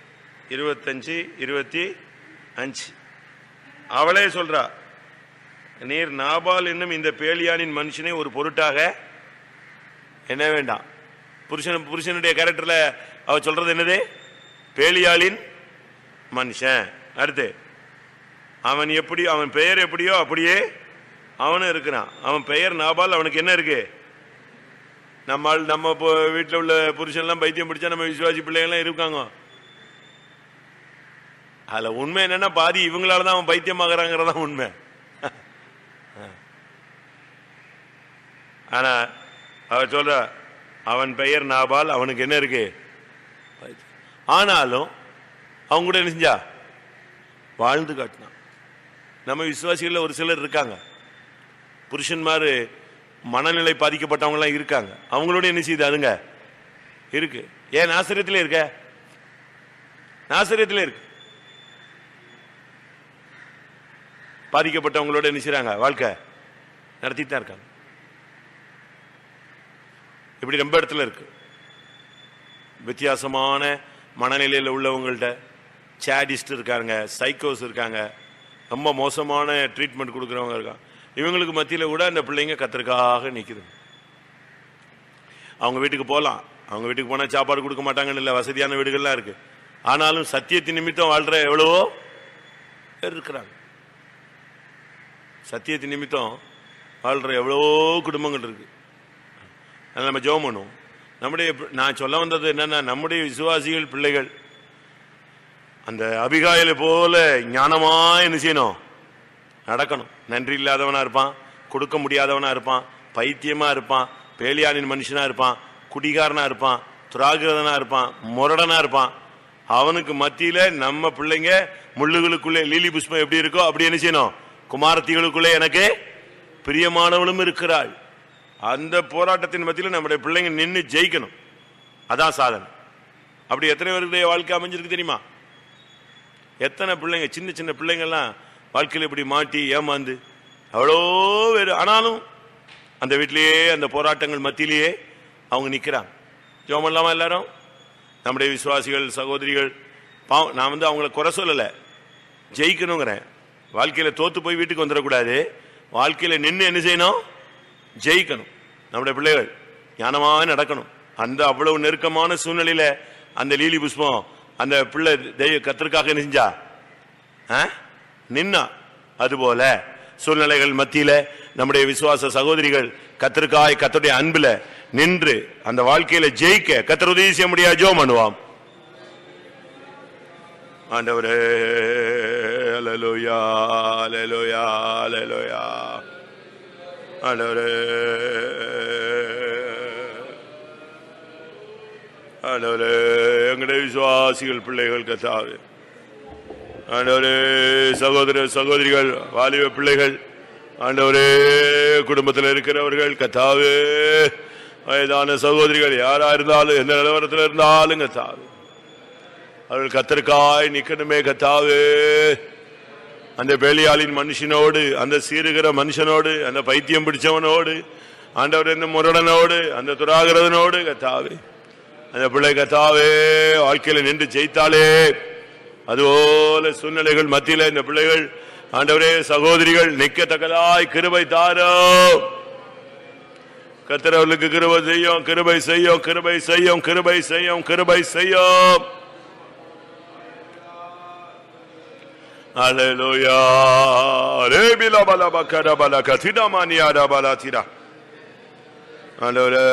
25:25 அவளே சொல்றா, நீர் நாபால் என்னும் இந்த பேலியானின் மனுஷனை ஒரு பொருட்டாக என்ன வேண்டாம். புருஷனுடைய கேரக்டர்ல அவ சொல்றது என்னது, பேலியாளின் மனுஷன். அடுத்து அவன் எப்படி, அவன் பெயர் எப்படியோ அப்படியே அவனும் இருக்கிறான். அவன் பெயர் நாபால், அவனுக்கு என்ன இருக்கு. நம்ம வீட்டில் உள்ள புருஷன்லாம் பைத்தியம் பிடிச்சா நம்ம விசுவாசி பிள்ளைகள்லாம் இருக்காங்க. அதுல உண்மை என்னன்னா, பாதி இவங்களாலதான் அவன் பைத்தியமாகறாங்கிறதா உண்மை. ஆனா அவ சொல்ற, அவன் பெயர் நாபால், அவனுக்கு என்ன இருக்கு. ஆனாலும் அவங்க கூட என்ன செஞ்சா, வாழ்ந்து காட்டினான். நம்ம விசுவாசிகள் ஒரு சிலர் இருக்காங்க, புருஷன்மாரு மனநிலை பாதிக்கப்பட்டவங்க எல்லாம் இருக்காங்க, அவங்களோட என்ன செய்யுது அதுங்க இருக்கு. ஏன் நாசரியத்திலே இருக்க, நாசரியத்திலே இருக்கு. பாதிக்கப்பட்டவங்களோட என்ன செய்றாங்க, வாழ்க்கை நடத்திட்டு தான் இருக்காங்க. இப்படி ரொம்ப இடத்துல இருக்கு. வித்தியாசமான மனநிலையில் உள்ளவங்கள்ட்ட சேடிஸ்ட் இருக்காங்க, சைக்கோஸ் இருக்காங்க, ரொம்ப மோசமான ட்ரீட்மெண்ட் கொடுக்குறவங்க இருக்காங்க. இவங்களுக்கு மத்தியில் கூட அந்த பிள்ளைங்க கத்தருக்காக நிற்குது. அவங்க வீட்டுக்கு போகலாம், அவங்க வீட்டுக்கு போனால் சாப்பாடு கொடுக்க மாட்டாங்கன்னு இல்லை, வசதியான வீடுகள்லாம் இருக்கு. ஆனாலும் சத்தியத்தின் நிமித்தம் வாழ்ற எவ்வளவோ பேர் இருக்கிறாங்க. சத்தியத்தின் நிமித்தம் வாழ்ற எவ்வளவோ குடும்பங்கள் இருக்கு. அதனால நம்ம ஜெபம் பண்ணுவோம். நம்முடைய நான் சொல்ல வந்தது என்னன்னா, நம்முடைய விசுவாசிகள் பிள்ளைகள் அந்த அபிகாயிலை போல ஞானமா என்ன செய்யணும், நடக்கணும். நன்றி இல்லாதவனா இருப்பான், கொடுக்க முடியாதவனா இருப்பான், பைத்தியமா இருப்பான், பேலியானின் மனுஷனா இருப்பான், குடிகாரனா இருப்பான், துராகிரதனா இருப்பான், முரடனா இருப்பான். அவனுக்கு மத்தியில நம்ம பிள்ளைங்க முள்ளுகளுக்குள்ளே லீலி புஷ்பம் எப்படி இருக்கோ அப்படி என்ன செய்யணும், குமாரத்திகளுக்குள்ளே எனக்கு பிரியமானவளும் இருக்கிறாள். அந்த போராட்டத்தின் மத்தியில் நம்முடைய பிள்ளைங்க நின்று ஜெயிக்கணும். அதான் சாதனை. அப்படி எத்தனை பேருடைய வாழ்க்கை அமைஞ்சிருக்கு தெரியுமா? எத்தனை பிள்ளைங்க, சின்ன சின்ன பிள்ளைங்கள்லாம் வாழ்க்கையில் இப்படி மாட்டி ஏமாந்து அவ்வளோ பேர். ஆனாலும் அந்த வீட்டிலேயே அந்த போராட்டங்கள் மத்தியிலேயே அவங்க நிற்கிறாங்க. ஜெபம் இல்லாம எல்லாரும் நம்முடைய விசுவாசிகள் சகோதரிகள். நான் அவங்கள குறை சொல்லலை, ஜெயிக்கணுங்கிறேன். வாழ்க்கையில் தோத்து போய் வீட்டுக்கு வந்துடக்கூடாது. வாழ்க்கையில் நின்று என்ன செய்யணும், ஜெயிக்கணும். நம்முடைய பிள்ளைகள் ஞானமாக நடக்கணும். அந்த அவ்வளவு நெருக்கமான சூழ்நிலையில அந்த லீலி புஷ்பம் அந்த பிள்ளை கர்த்தருக்காக நெஞ்சா நின்னா, அதுபோல சூழ்நிலைகள் மத்தியில நம்முடைய விசுவாச சகோதரிகள் கர்த்தருக்காய் கர்த்தருடைய அன்புல நின்று அந்த வாழ்க்கையில ஜெயிக்க கர்த்தர் உதவி செய்ய முடியாது. ஜெபம் பண்ணுவோம். ஆண்டவரே, அல்லேலூயா அல்லேலூயா அல்லேலூயா. ஆண்டவரே ஆண்டவரே, எங்களுடைய விசுவாசிகள் பிள்ளைகள் கர்த்தாவே, ஆண்டவரே சகோதர சகோதரிகள் வாலிப பிள்ளைகள், ஆண்டவரே குடும்பத்தில் இருக்கிறவர்கள் கர்த்தாவே, வயதான சகோதரிகள் யாரா இருந்தாலும் எந்த நிலவரத்தில் இருந்தாலும் கர்த்தாவே அவர்கள் கர்த்தருக்காய் நிக்கணுமே கர்த்தாவே. அந்த பேலியாளின் மனுஷனோடு, அந்த சீருகிற மனுஷனோடு, அந்த பைத்தியம் பிடிச்சவனோடு, ஆண்டவர் இந்த முரடனோடு, அந்த துராகிரதனோடு கர்த்தாவே அந்த பிள்ளை கர்த்தாவே வாழ்க்கையில நின்று ஜெயித்தாலே, அதுபோல சூழ்நிலைகள் மத்தியில இந்த பிள்ளைகள் ஆண்டவரே சகோதரிகள் நிக்கத்தக்கதாய் கிருபை தாரும். கர்த்தர் அவர்களுக்கு கிருபை செய்யும், கிருபை செய்யும், கிருபை செய்யும், கிருபை செய்யும், கிருபை செய்யும். அல்லேலூயா. ரேபிலா பலப கரபல கதிடமானியா ரபல திரா. ஆண்டவரே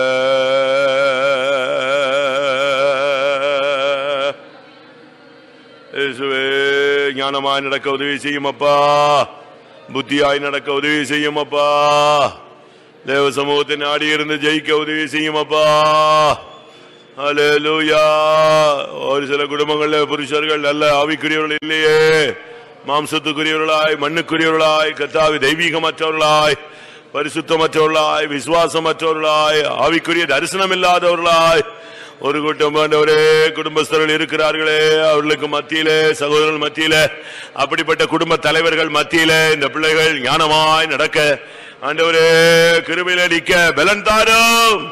இயேசுவே, ஞானமாய் நடக்க உதவி செய்யும் அப்பா, புத்தியாய் நடக்க உதவி செய்யும் அப்பா, தேவ சமூகத்தை நாடி இருந்து ஜெயிக்க உதவி செய்யும் அப்பா. அல்லேலூயா. ஒரு சில குடும்பங்கள்ல புருஷர்கள் நல்ல ஆவிக்குரியவர்கள் இல்லையே, மாம்சத்துக்குரியவர்களாய் மண்ணுக்குரியவர்களாய் கர்த்தாவே தெய்வீகமற்றவர்களாய் பரிசுத்தமற்றவர்களாய் விசுவாசமற்றவர்களாய் ஆவிக்குரிய தரிசனம் இல்லாதவர்களாய் ஒரு கூட்டம் ஆண்டவரே குடும்பஸ்தர்கள் இருக்கிறார்களே, அவர்களுக்கு மத்தியிலே சகோதரர்கள் மத்தியிலே அப்படிப்பட்ட குடும்ப தலைவர்கள் மத்தியிலே இந்த பிள்ளைகள் ஞானமாய் நடக்க ஆண்டவரே கிருபையிலே நிற்க பலன் தாரும்.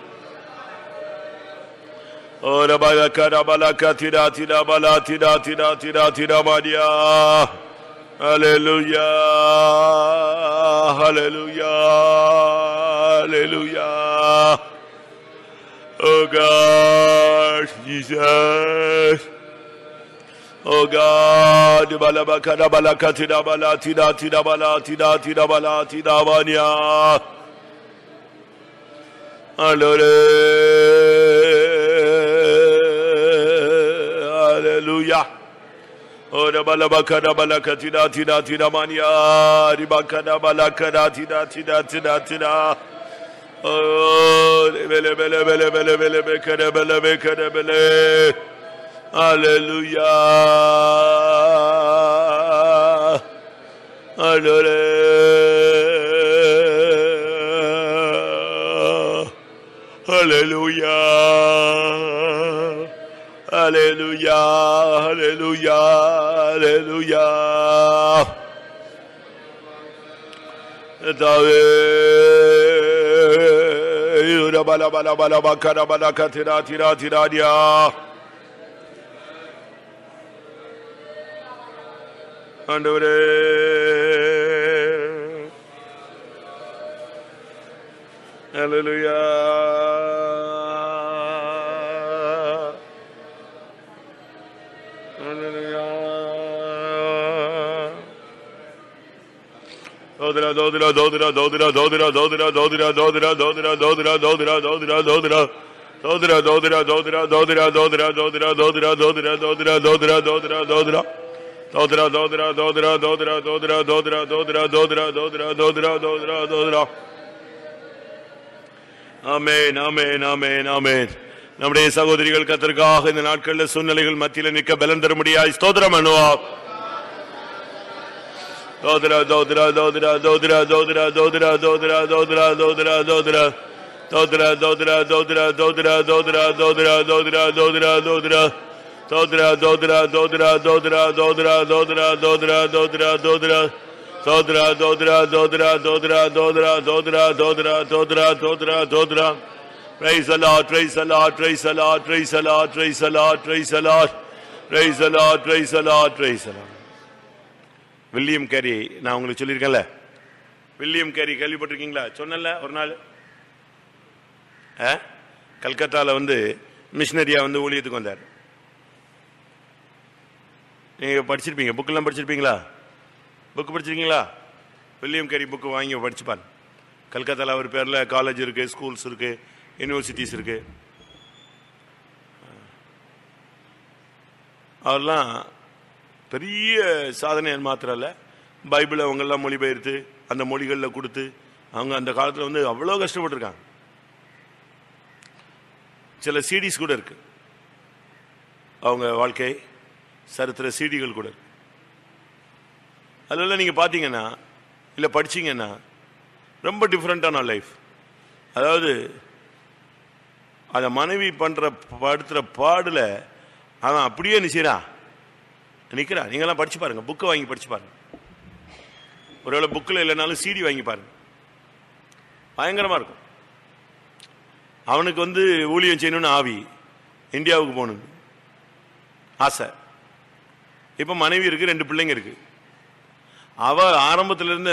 Hallelujah, hallelujah, hallelujah. Oh God, Jesus. Oh God, balabakada balakatida balatida tida balatida tida balatida banya. Hallelujah. Oh, the balabakada balakatida tida tida mania, ribakada balakada tida tida tida tida. Oh, bele bele bele bele bele bekada bele bekada bele. Hallelujah. Hallelujah. Hallelujah. Hallelujah, hallelujah, hallelujah. Dawe ura bala bala bala bakara bala katira tira tira dia. Andore hallelujah. Dodra dodra dodra dodra dodra dodra dodra dodra dodra dodra dodra dodra dodra dodra Dodra, dodra, dodra, dodra, dodra, dodra, dodra, dodra, dodra, dodra, dodra, dodra. Dodra, dodra, dodra, dodra, dodra, dodra, dodra, dodra, dodra, dodra, dodra, dodra. Amen, amen, amen, amen. நம்முடைய சகோதரிகள் கர்த்தருக்காக இந்த நாட்களில் சூழ்நிலைகள் மத்தியில் நிற்க பலன் தரும்படியாய் ஸ்தோத்திரம் பண்ணுவோம். Dodra, dodra, dodra, dodra, dodra, dodra, dodra, dodra, dodra, dodra. Dodra, dodra, dodra, dodra, dodra, dodra, dodra, dodra, dodra. Dodra, dodra, dodra, dodra, dodra, dodra, dodra, dodra, dodra. Dodra, dodra, dodra, dodra, dodra, dodra, dodra, dodra, dodra, dodra. Praise the Lord, praise the Lord, praise the Lord, praise the Lord, praise the Lord, praise the Lord. Praise the Lord, praise the Lord, praise the Lord. William Carey, நான் உங்களுக்கு சொல்லியிருக்கேன்ல, வில்லியம் கேரி கேள்விப்பட்டிருக்கீங்களா? சொன்னல ஒரு நாள் கல்கத்தாவில் மிஷினரியா ஊழியத்துக்கு வந்தார். நீங்க படிச்சிருப்பீங்க, புக்கெல்லாம் படிச்சிருப்பீங்களா? புக் படிச்சிருக்கீங்களா? வில்லியம் கேரி புக்கு வாங்கி படிச்சுப்பார். கல்கத்தாவில் அவர் பேரில் காலேஜ் இருக்கு, ஸ்கூல்ஸ் இருக்கு, யூனிவர்சிட்டிஸ் இருக்கு. அவர்லாம் பெரிய சாதனை மாத்திரம் இல்லை, பைபிளை அவங்கெல்லாம் மொழிபெயர்த்து அந்த மொழிகளில் கொடுத்து அவங்க அந்த காலத்தில் அவ்வளோ கஷ்டப்பட்டுருக்காங்க. சில சீடிஸ் கூட இருக்கு, அவங்க வாழ்க்கை சரித்திர சீடிகள் கூட இருக்கு. அதெல்லாம் நீங்கள் பார்த்தீங்கன்னா இல்லை படிச்சீங்கன்னா ரொம்ப டிஃப்ரெண்டான லைஃப். அதாவது அதை மனைவி படுத்துகிற பாடில் அவன் அப்படியே நிற்கிறான். நீங்களாம் படிச்சு பாருங்க, புக்கை வாங்கி படிச்சு பாருங்க. ஒருவேளை புக்கில் இல்லைனாலும் சிடி வாங்கி பாருங்க, பயங்கரமாக இருக்கும். அவனுக்கு ஊழியம் செய்யணும்னு ஆவி, இந்தியாவுக்கு போகணும் ஆசை. இப்போ மனைவி இருக்கு, 2 பிள்ளைங்க இருக்கு. அவ ஆரம்பத்திலிருந்து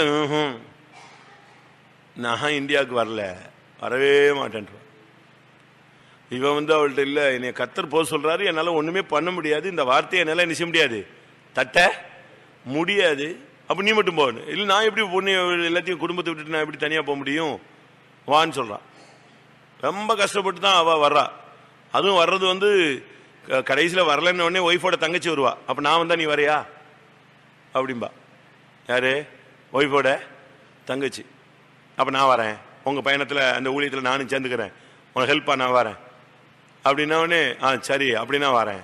நான் இந்தியாவுக்கு வரவே மாட்டேன். இவன் அவள்கிட்ட இல்லை, என்னை கர்த்தர் போக சொல்றாரு, என்னால் ஒண்ணுமே பண்ண முடியாது, இந்த வார்த்தையை என்னால் என்ன செய்ய முடியாது, தட்ட முடியாது. அப்ப நீ மட்டும் போகணும். இல்லை நான் எப்படி பொண்ணு எல்லாத்தையும் குடும்பத்தை விட்டுட்டு நான் எப்படி தனியாக போக முடியும், வான்னு சொல்றான். ரொம்ப கஷ்டப்பட்டு தான் அவ வர்றா. அதுவும் வர்றது கடைசியில் வரலன்னு உடனே ஒய்ஃபோட தங்கச்சி வருவா. அப்ப நான் வந்தா நீ வரையா அப்படின்பா. யாரு? ஒய்ஃபோட தங்கச்சி. அப்ப நான் வரேன், உங்க பயணத்தில் அந்த ஊழியத்தில் நானும் சேர்ந்துக்கிறேன், உனக்கு ஹெல்ப்பா நான் வரேன் அப்படின்னா உடனே சரி அப்படின்னா வரேன்.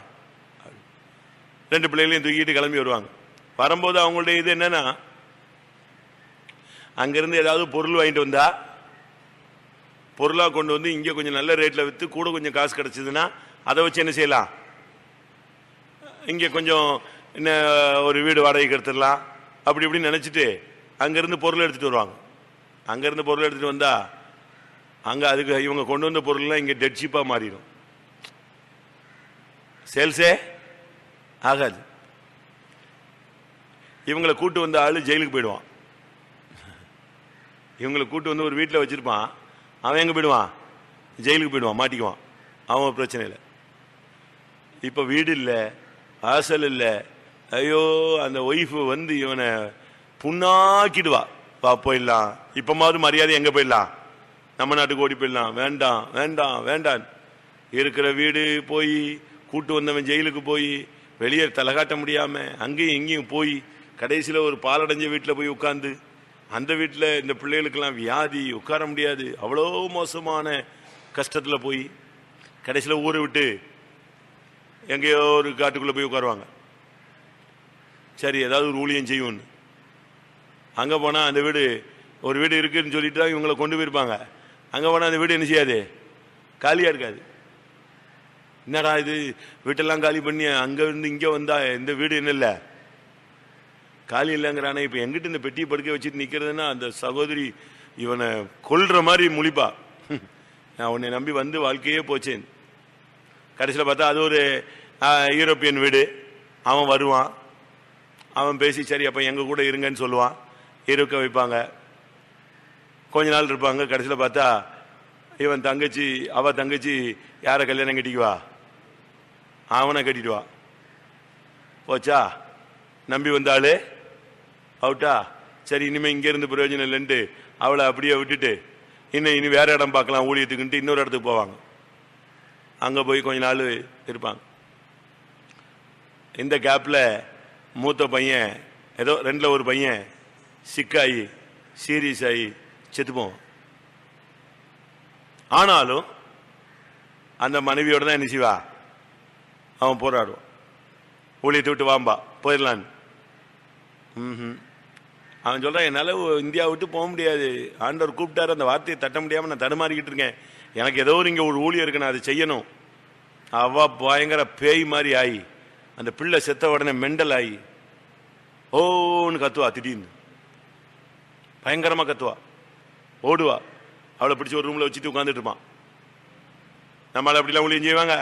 2 பிள்ளைகளையும் தூக்கிட்டு கிளம்பி வருவாங்க. வரும்போது அவங்களுடைய இது என்னன்னா, அங்கிருந்து ஏதாவது பொருள் வாங்கிட்டு வந்தா பொருளாக கொண்டு இங்கே கொஞ்சம் நல்ல ரேட்டில் விற்று கூட கொஞ்சம் காசு கிடைச்சதுன்னா அதை வச்சு என்ன செய்யலாம், இங்கே கொஞ்சம் என்ன ஒரு வீடு வாடகைக்கு எடுத்துடலாம் அப்படி இப்படின்னு நினச்சிட்டு அங்கேருந்து பொருள் எடுத்துகிட்டு வருவாங்க. அங்கேருந்து பொருள் எடுத்துகிட்டு வந்தா அங்கே அதுக்கு இவங்க கொண்டு வந்த பொருள்லாம் இங்கே டெட் சீப்பாக மாறிடும், சேல்ஸே ஆகாது. இவங்களை கூட்டு வந்த ஆள் ஜெயிலுக்கு போயிடுவான். இவங்களை கூட்டு ஒரு வீட்டில் வச்சிருப்பான், அவன் எங்கே போயிடுவான், ஜெயிலுக்கு போயிடுவான், மாட்டிக்குவான். அவன் பிரச்சனை இல்லை. இப்போ வீடு இல்லை, வாசல் இல்லை. ஐயோ, அந்த ஒய்ஃபு இவனை புண்ணாக்கிடுவா. வா போயிடலாம், இப்போமாவது மரியாதை எங்கே போயிடலாம், நம்ம நாட்டுக்கு ஓடி போயிடலாம். வேண்டாம் வேண்டாம் வேண்டாம். இருக்கிற வீடு போய், கூட்டு வந்தவன் ஜெயிலுக்கு போய், வெளியே தலை காட்ட முடியாம அங்கேயும் இங்கேயும் போய், கடைசியில் ஒரு பாலடைஞ்ச வீட்டில் போய் உட்கார்ந்து, அந்த வீட்டில் இந்த பிள்ளைகளுக்கெல்லாம் வியாதி, உட்கார முடியாது, அவ்வளோ மோசமான கஷ்டத்தில் போய் கடைசியில் ஊரை விட்டு எங்கேயோ ஒரு காட்டுக்குள்ளே போய் உட்காருவாங்க. சரி ஏதாவது ஒரு ஊழியம் செய்வோன்னு அங்கே போனால் அந்த வீடு ஒரு வீடு இருக்குன்னு சொல்லிட்டு தான் இவங்களை கொண்டு போயிருப்பாங்க. அங்கே போனால் அந்த வீடு என்ன செய்யாது, காலியாக இருக்காது. என்னடா இது, வீட்டெல்லாம் காலி பண்ணி அங்கேருந்து இங்கே வந்தா இந்த வீடு என்ன இல்லை, காலி இல்லைங்கிறானே. இப்போ எங்கிட்ட இந்த பெட்டியை படுக்க வச்சுட்டு நிற்கிறதுன்னா அந்த சகோதரி இவனை கொல்ற மாதிரி முழிப்பா. நான் உன்னை நம்பி வாழ்க்கையே போச்சேன். கடைசியில் பார்த்தா அது ஒரு யூரோப்பியன் வீடு. அவன் வருவான், அவன் பேசி சரி அப்போ எங்கள் கூட இருங்கன்னு சொல்லுவான், இருக்க வைப்பாங்க. கொஞ்ச நாள் இருப்பாங்க. கடைசியில் பார்த்தா இவன் தங்கச்சி, அவ தங்கச்சி யாரை கல்யாணம் கட்டிக்குவா, அவனை கட்டிடுவா. போச்சா, நம்பி வந்தாலே அவுட்டா. சரி இனிமேல் இங்கேருந்து பிரயோஜனம் இல்லைன்ட்டு அவளை அப்படியே விட்டுட்டு இனி வேற இடம் பார்க்கலாம் ஊழியத்துக்குன்ட்டு இன்னொரு இடத்துக்கு போவாங்க. அங்கே போய் கொஞ்ச நாள் இருப்பாங்க. இந்த கேப்பில் மூத்த பையன் ஏதோ 2ல் ஒரு பையன் சிக்காகி சீரியஸ் ஆகி செத்துப்போம். ஆனாலும் அந்த மனைவியோட தான் என்ன செய்வா, அவன் போராடுவான். ஊழியத்தை விட்டு வாம்பா போயிடலான்னு. அவன் சொல்றான், என்னால் இந்தியா விட்டு போக முடியாது, ஆண்டவர் கூப்பிட்டாரு, அந்த வார்த்தையை தட்ட முடியாமல் நான் தடுமாறிக்கிட்டு இருக்கேன், எனக்கு ஏதோ இங்கே ஒரு ஊழியம் இருக்கு, நான் அதை செய்யணும். அவ பயங்கர பேய் மாதிரி ஆகி அந்த பிள்ளை செத்த உடனே மெண்டல் ஆகி ஓன்னு கத்துவா, திடீர்னு பயங்கரமா கத்துவா, ஓடுவா. அவளை பிடிச்சி ஒரு ரூம்ல வச்சுட்டு உட்காந்துட்டு இருப்பான். நம்மளால அப்படிலாம் ஊழியம் செய்வாங்க?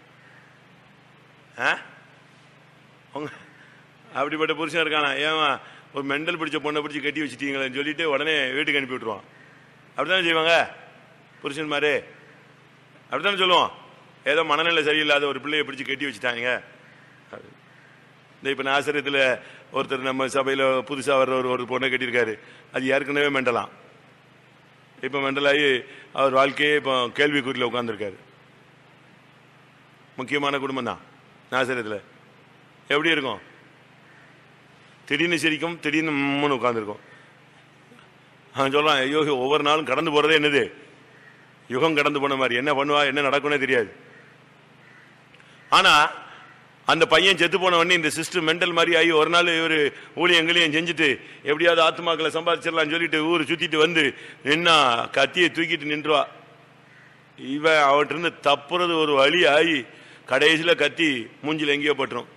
அப்படிப்பட்ட புருஷன் இருக்கானா? ஏமா ஒரு மெண்டல் பிடிச்ச பொண்ணை பிடிச்சி கட்டி வச்சுட்டீங்களேன்னு சொல்லிட்டு உடனே வீட்டுக்கு அனுப்பி விட்டுருவான். அப்படித்தானே செய்வாங்க புருஷன் மாதிரி? அப்படித்தானே சொல்லுவான். ஏதோ மனநிலை சரியில்லாத ஒரு பிள்ளையை பிடிச்சி கட்டி வச்சுட்டாங்க. இந்த இப்ப ஆசிரியத்தில் ஒருத்தர் நம்ம சபையில் புதுசா வர்ற ஒரு பொண்ணை கட்டியிருக்காரு. அது ஏற்கனவே மெண்டலாம். இப்ப மெண்டலாகி அவர் வாழ்க்கையே இப்போ கேள்விக்குறியில் உட்கார்ந்துருக்காரு. முக்கியமான குடும்பம் தான் நாசரத்தில். எப்படி இருக்கும்? திடீர்னு சிரிக்கும், திடீர்னு முன்னு உட்கார்ந்துருக்கும். அவன் சொல்றான், ஐயோ ஒவ்வொரு நாளும் கடந்து போறதே என்னது யுகம் கடந்து போன மாதிரி, என்ன பண்ணுவா என்ன நடக்கும்னே தெரியாது. ஆனா அந்த பையன் செத்து போன உடனே இந்த சிஸ்டர் மெண்டல் மாதிரி ஆகி ஒரு நாள் இவர் ஊழியங்களையும் செஞ்சுட்டு எப்படியாவது ஆத்மாக்களை சம்பாதிச்சிடலாம் சொல்லிட்டு ஊர் சுத்திட்டு வந்து நின்னா கத்தியை தூக்கிட்டு நின்றுவா. இவன் அவர்கிட்ட இருந்து தப்புறது ஒரு வழி ஆகி கடைசியில கத்தி மூஞ்சில எங்கேயோ பட்டுரும்.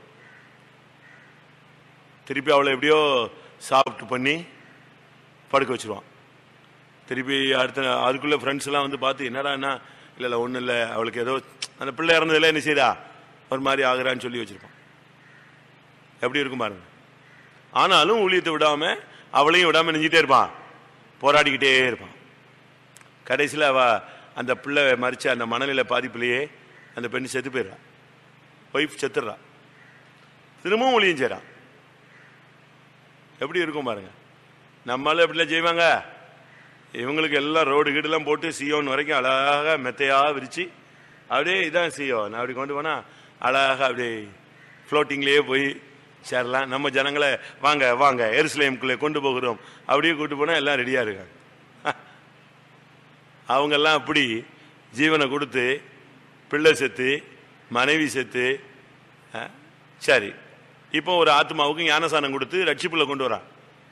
திருப்பி அவளை எப்படியோ சாப்பிட்டு பண்ணி படுக்க வச்சிருவான். திருப்பி அடுத்த அதுக்குள்ள ஃப்ரெண்ட்ஸ் எல்லாம் வந்து பார்த்து என்னடா, இல்ல ஒன்றும் இல்லை, அவளுக்கு ஏதோ அந்த பிள்ளை இறந்ததில்ல என்ன செய்தா ஒரு மாதிரி ஆகுறான்னு சொல்லி வச்சிருப்பான். எப்படி இருக்கும் பாருங்க. ஆனாலும் ஊழியத்தை விடாம அவளையும் விடாம நெஞ்சிட்டே இருப்பான், போராடிக்கிட்டே இருப்பான். கடைசியில் அவ அந்த பிள்ளை மறிச்ச அந்த மனநிலை பாதிப்புலேயே அந்த பெண் செத்து போயிடுறா. ஒய்ஃப் செத்துடுறா. திரும்பவும் ஊழியம் செய்றான். எப்படி இருக்கும் பாருங்க. நம்மளால எப்படிலாம் செய்வாங்க? இவங்களுக்கு எல்லாம் ரோடு கீடுலாம் போட்டு சியோன் வரைக்கும் அழகாக மெத்தையா விரிச்சு அப்படியே இதான் சியோன் அப்படி கொண்டு போனா அழகாக அப்படியே ஃப்ளோட்டிங்லேயே போய் சேரலாம். நம்ம ஜனங்களை வாங்க வாங்க எருசலேமுக்குள்ளே கொண்டு போகிறோம் அப்படியே கூட்டு போனா எல்லாம் ரெடியா இருக்காங்க. அவங்கெல்லாம் அப்படி ஜீவனை கொடுத்து பிள்ளை செத்து மனைவி செத்து, சரி இப்போ ஒரு ஆத்மாவுக்கு ஞானசானம் கொடுத்து ரட்சிப்புல கொண்டு வரா.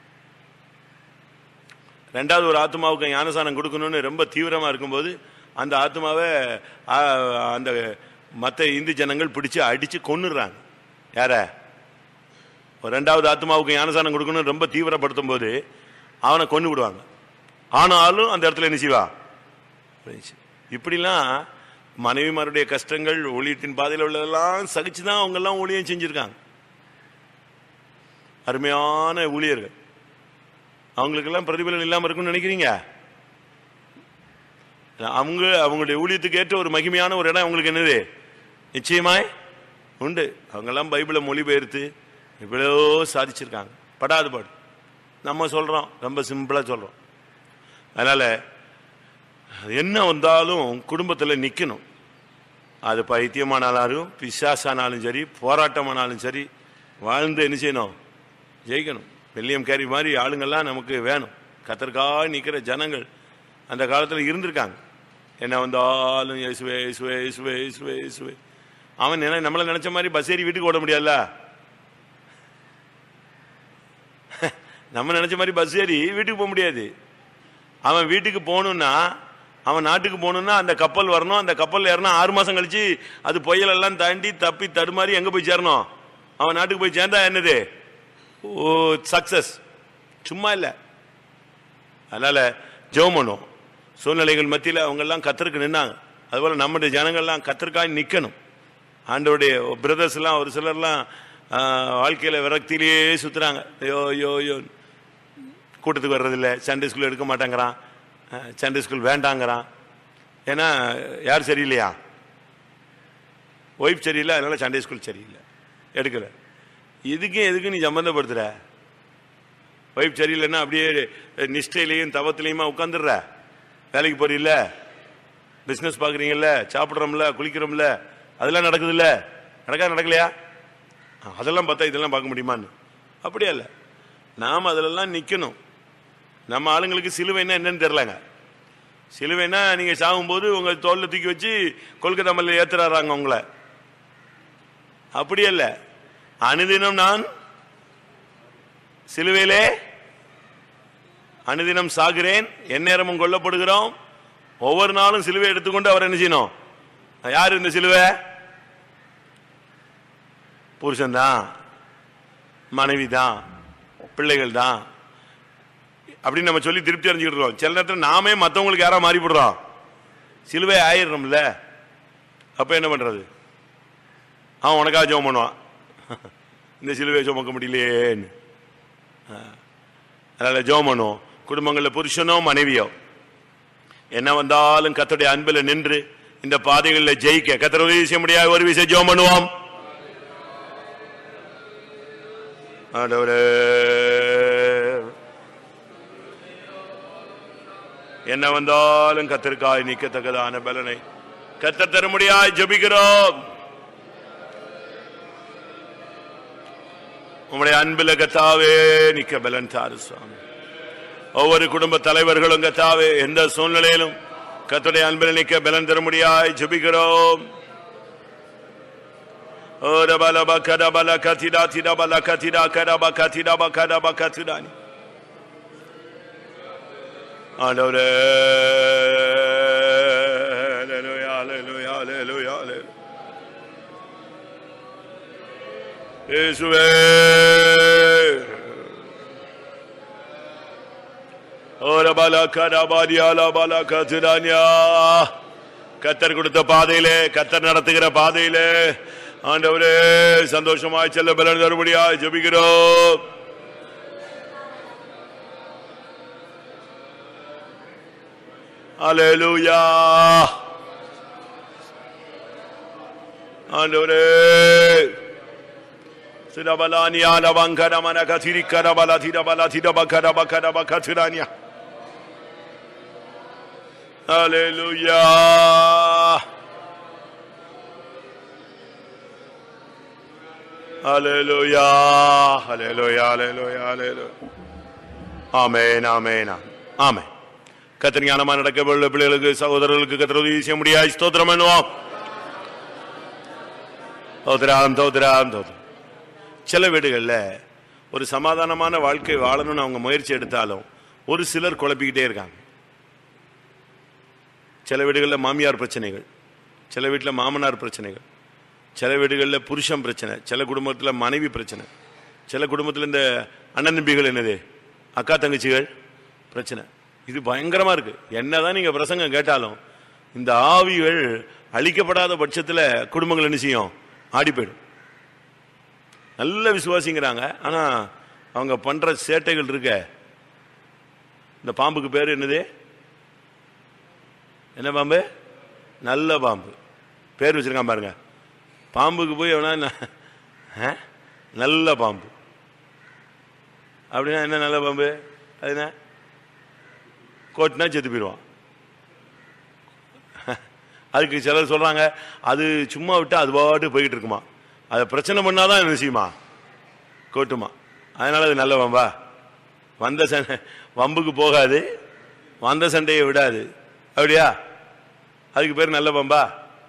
ரெண்டாவது ஒரு ஆத்மாவுக்கு ஞானசானம் கொடுக்கணும்னு ரொம்ப தீவிரமா இருக்கும்போது அந்த ஆத்மாவை அந்த மற்ற இந்து ஜனங்கள் பிடிச்சு அடிச்சு கொன்னுடுறாங்க. யார? ஒரு ரெண்டாவது ஆத்மாவுக்கு ஞானசானம் கொடுக்கணும்னு ரொம்ப தீவிரப்படுத்தும் போது அவனை கொண்டு விடுவாங்க. ஆனாலும் அந்த இடத்துல என்ன செய்வா? இப்படிலாம் மனைவிமாருடைய கஷ்டங்கள் ஊழியத்தின் பாதையில் உள்ளதெல்லாம் சகிச்சுதான் அவங்க எல்லாம் ஊழியம் செஞ்சிருக்காங்க. அருமையான ஊழியர்கள். அவங்களுக்கெல்லாம் பிரதிபலன் இல்லாம இருக்கும்னு நினைக்கிறீங்க? அவங்களுடைய ஊழியத்துக்கு ஏற்ற ஒரு மகிமையான ஒரு இடம் அவங்களுக்கு என்னது நிச்சயமாய் உண்டு. அவங்கெல்லாம் பைபிளை மொழிபெயர்த்து இவ்வளோ சாதிச்சிருக்காங்க. படாது பாடு. நம்ம சொல்றோம், ரொம்ப சிம்பிளா சொல்றோம். அதனால என்ன வந்தாலும் குடும்பத்தில் நிற்கணும். அது பைத்தியமானாலும் பிசாசானாலும் சரி, போராட்டமானாலும் சரி, வாழ்ந்து என்ன செய்யணும்? ஜெயிக்கணும். வெள்ளியம் கேரி மாதிரி ஆளுங்கள்லாம் நமக்கு வேணும். கத்தற்காக நிற்கிற ஜனங்கள் அந்த காலத்தில் இருந்திருக்காங்க. என்ன வந்தாலும் இயேசுவே இயேசுவே இயேசுவே இயேசுவே இயேசுவே. அவன் நம்மள நினைச்ச மாதிரி பஸ் ஏறி வீட்டுக்கு ஓட முடியாதுல்ல. நம்ம நினைச்ச மாதிரி பஸ் ஏறி வீட்டுக்கு போக முடியாது. அவன் வீட்டுக்கு போகணும்னா, அவன் நாட்டுக்கு போகணும்னா அந்த கப்பல் வரணும். அந்த கப்பல் ஏறணும் 6 மாசம் கழிச்சு அது புயல் எல்லாம் தாண்டி தப்பி தடுமாறி எங்க போய் சேரணும்? அவன் நாட்டுக்கு போய் சேர்ந்தா என்னது? ஓ சக்சஸ். சும்மா இல்லை. அதனால ஜெபம் பண்ணுவோம். சூழ்நிலைகள் மத்தியில் அவங்க எல்லாம் கத்தருக்கு நின்னாங்க. அதுபோல நம்முடைய ஜனங்கள்லாம் கத்தருக்காக நிற்கணும். ஆண்டோடைய பிரதர்ஸ் எல்லாம் ஒரு சிலர்லாம் வாழ்க்கையில விரக்தியிலேயே சுத்துறாங்க. ஐயோ யோ யோ கூட்டத்துக்கு வர்றதில்லை, சண்டே ஸ்கூல் எடுக்க மாட்டேங்கிறான், சண்டே ஸ்கூல் வேண்டாங்கிறான். ஏன்னா யார் சரியில்லையா? ஒய்ஃப் சரியில்லை, அதனால சண்டே ஸ்கூல் சரியில்லை எடுக்கல. எதுக்கு நீ சம்பந்தப்படுத்துற? ஒய்ஃப் சரியில்லைன்னா அப்படியே நிஷ்டையிலையும் தவத்திலையுமா உட்காந்துடுற? வேலைக்கு போறீல்ல, பிசினஸ் பாக்குறீங்கல்ல, சாப்பிடுறோம்ல, குளிக்கிறோம்ல, அதெல்லாம் நடக்குது இல்ல? நடக்கலையா? அதெல்லாம் பார்த்தா இதெல்லாம் பார்க்க முடியுமான்னு? அப்படியே இல்ல, நாம் அதிலெல்லாம் நிக்கணும். நம்ம ஆளுங்களுக்கு சிலுவைன்னா என்னன்னு தெரியலங்க. சிலுவைன்னா நீங்க சாகும்போது உங்க தோல்ல தூக்கி வச்சு கொல்கத்தா மல்ல ஏத்துறாங்க உங்களை. அப்படியே இல்ல, அனுதினம் நான் சிலுவையிலே அனுதினம் சாகிறேன், எந்நேரமும் கொல்லப்படுகிறோம். ஒவ்வொரு நாளும் சிலுவை எடுத்துக்கொண்டு அவர் என்ன செய்யணும்? யாரு இந்த சிலுவை? புருஷன் தான், மனைவி தான், பிள்ளைகள் தான் அப்படின்னு நம்ம சொல்லி திருப்தி அடைஞ்சுக்கிட்டு. சில நேரத்தில் நாமே மற்றவங்களுக்கு யாரா மாறி போடுறோம், சிலுவை ஆயிடுறோம்ல. அப்ப என்ன பண்றது? அவன் உனக்காக ஜெபம் பண்ணுவான், இந்த சிலுவையை சுமக்க முடியலையேன்னு. அதனால ஜெபம் பண்ணுவோம். குடும்பங்களில் புருஷனோ மனைவியோ என்ன வந்தாலும் கர்த்தருடைய அன்பில் நின்று இந்த பாதைகளில் ஜெயிக்க கர்த்தர் உதவி செய்ய முடியாது. ஒரு விஷயம் ஜெபம் பண்ணுவோம். என்ன வந்தாலும் கர்த்தருக்காய் நிற்கத்தக்கதான பலனை கர்த்தர் தர முடியாது ஜெபிக்கிறோம். உங்களுடைய அன்பில கர்த்தாவே நிக்க பலன் தாரு சுவாமி. ஒவ்வொரு குடும்ப தலைவர்களும் கர்த்தாவே எந்த சூழ்நிலையிலும் கர்த்தருடைய அன்பில் நிக்க பலன் தர முடியாது ஜெபிக்கிறோம். ஓர பலப கடபல கதிடா திடபல கதிடா கடப கதிடப கடப கதிடானி ஆண்டவரே. ஹல்லேலூயா ஹல்லேலூயா ஹல்லேலூயா ஹல்லேலூயா. இயேசுவே கர்த்தர் கொடுத்த பாதையிலே, கர்த்தர் நடத்துகிற பாதையிலே ஆண்டவரே சந்தோஷமாய் செல்ல பலன் தரும்படியாய் ஜெபிக்கிறோம். ஹல்லேலூயா. ஆண்டவரே சிரபலானியா லவங்கரமன கதிரி கரபல திரபல திரப கரப கரப கதிரானியா. ஹல்லேலூயா. ஹல்லேலூயா ஹல்லேலூயா ஹல்லேலூயா ஹல்லேலூயா. ஆமென் ஆமென் ஆமென். கர்த்தர் ஞானமா நடக்க பிள்ளைகளுக்கு சகோதரர்களுக்கு கர்த்தர் உதவி செய்ய முடியாது. ஸ்தோத்திரம் பண்ணுவோம். தோத்ராம் தோத்ராம் தோத்ரம். சில வீடுகள்ல ஒரு சமாதானமான வாழ்க்கை வாழணும்னு அவங்க முயற்சி எடுத்தாலும் ஒரு சிலர் குழப்பிக்கிட்டே இருக்காங்க. சில வீடுகளில் மாமியார் பிரச்சனைகள், சில வீட்டில் மாமனார் பிரச்சனைகள், சில வீடுகளில் புருஷன் பிரச்சனை, சில குடும்பத்தில் மனைவி பிரச்சனை, சில குடும்பத்தில் இந்த அண்ணன் தம்பிகள் என்னது அக்கா தங்கச்சிகள் பிரச்சனை. இது பயங்கரமா இருக்கு. என்னதான் நீங்க பிரசங்கம் கேட்டாலும் இந்த ஆவிகள் அழிக்கப்படாத பட்சத்தில் குடும்பங்கள் என்ன செய்யும்? ஆடி போயிடும். நல்ல விசுவாசிங்கிறாங்க, ஆனா அவங்க பண்ற சேட்டைகள் இருக்க. இந்த பாம்புக்கு பேரு என்னது? என்ன பாம்பு? நல்ல பாம்பு. பேர் வச்சிருக்கான் பாருங்க. பாம்புக்கு போய் எவனா நல்ல பாம்பு அப்படின்னா என்ன? நல்ல பாம்பு அது என்ன? கோட்டினா செத்து போயிடுவான். அதுக்கு சிலர் சொல்றாங்க அது சும்மா விட்டு அது பாட்டு போய்கிட்டு இருக்குமா, அதை பிரச்சனை பண்ணாதான் என்ன செய்யுமா? கோட்டுமா. அதனால அது நல்ல பாம்பா? வந்த சண்டை வம்புக்கு போகாது, வந்த சண்டையை விடாது, அப்படியா? அதுக்கு பேர் நல்ல பாம்பா?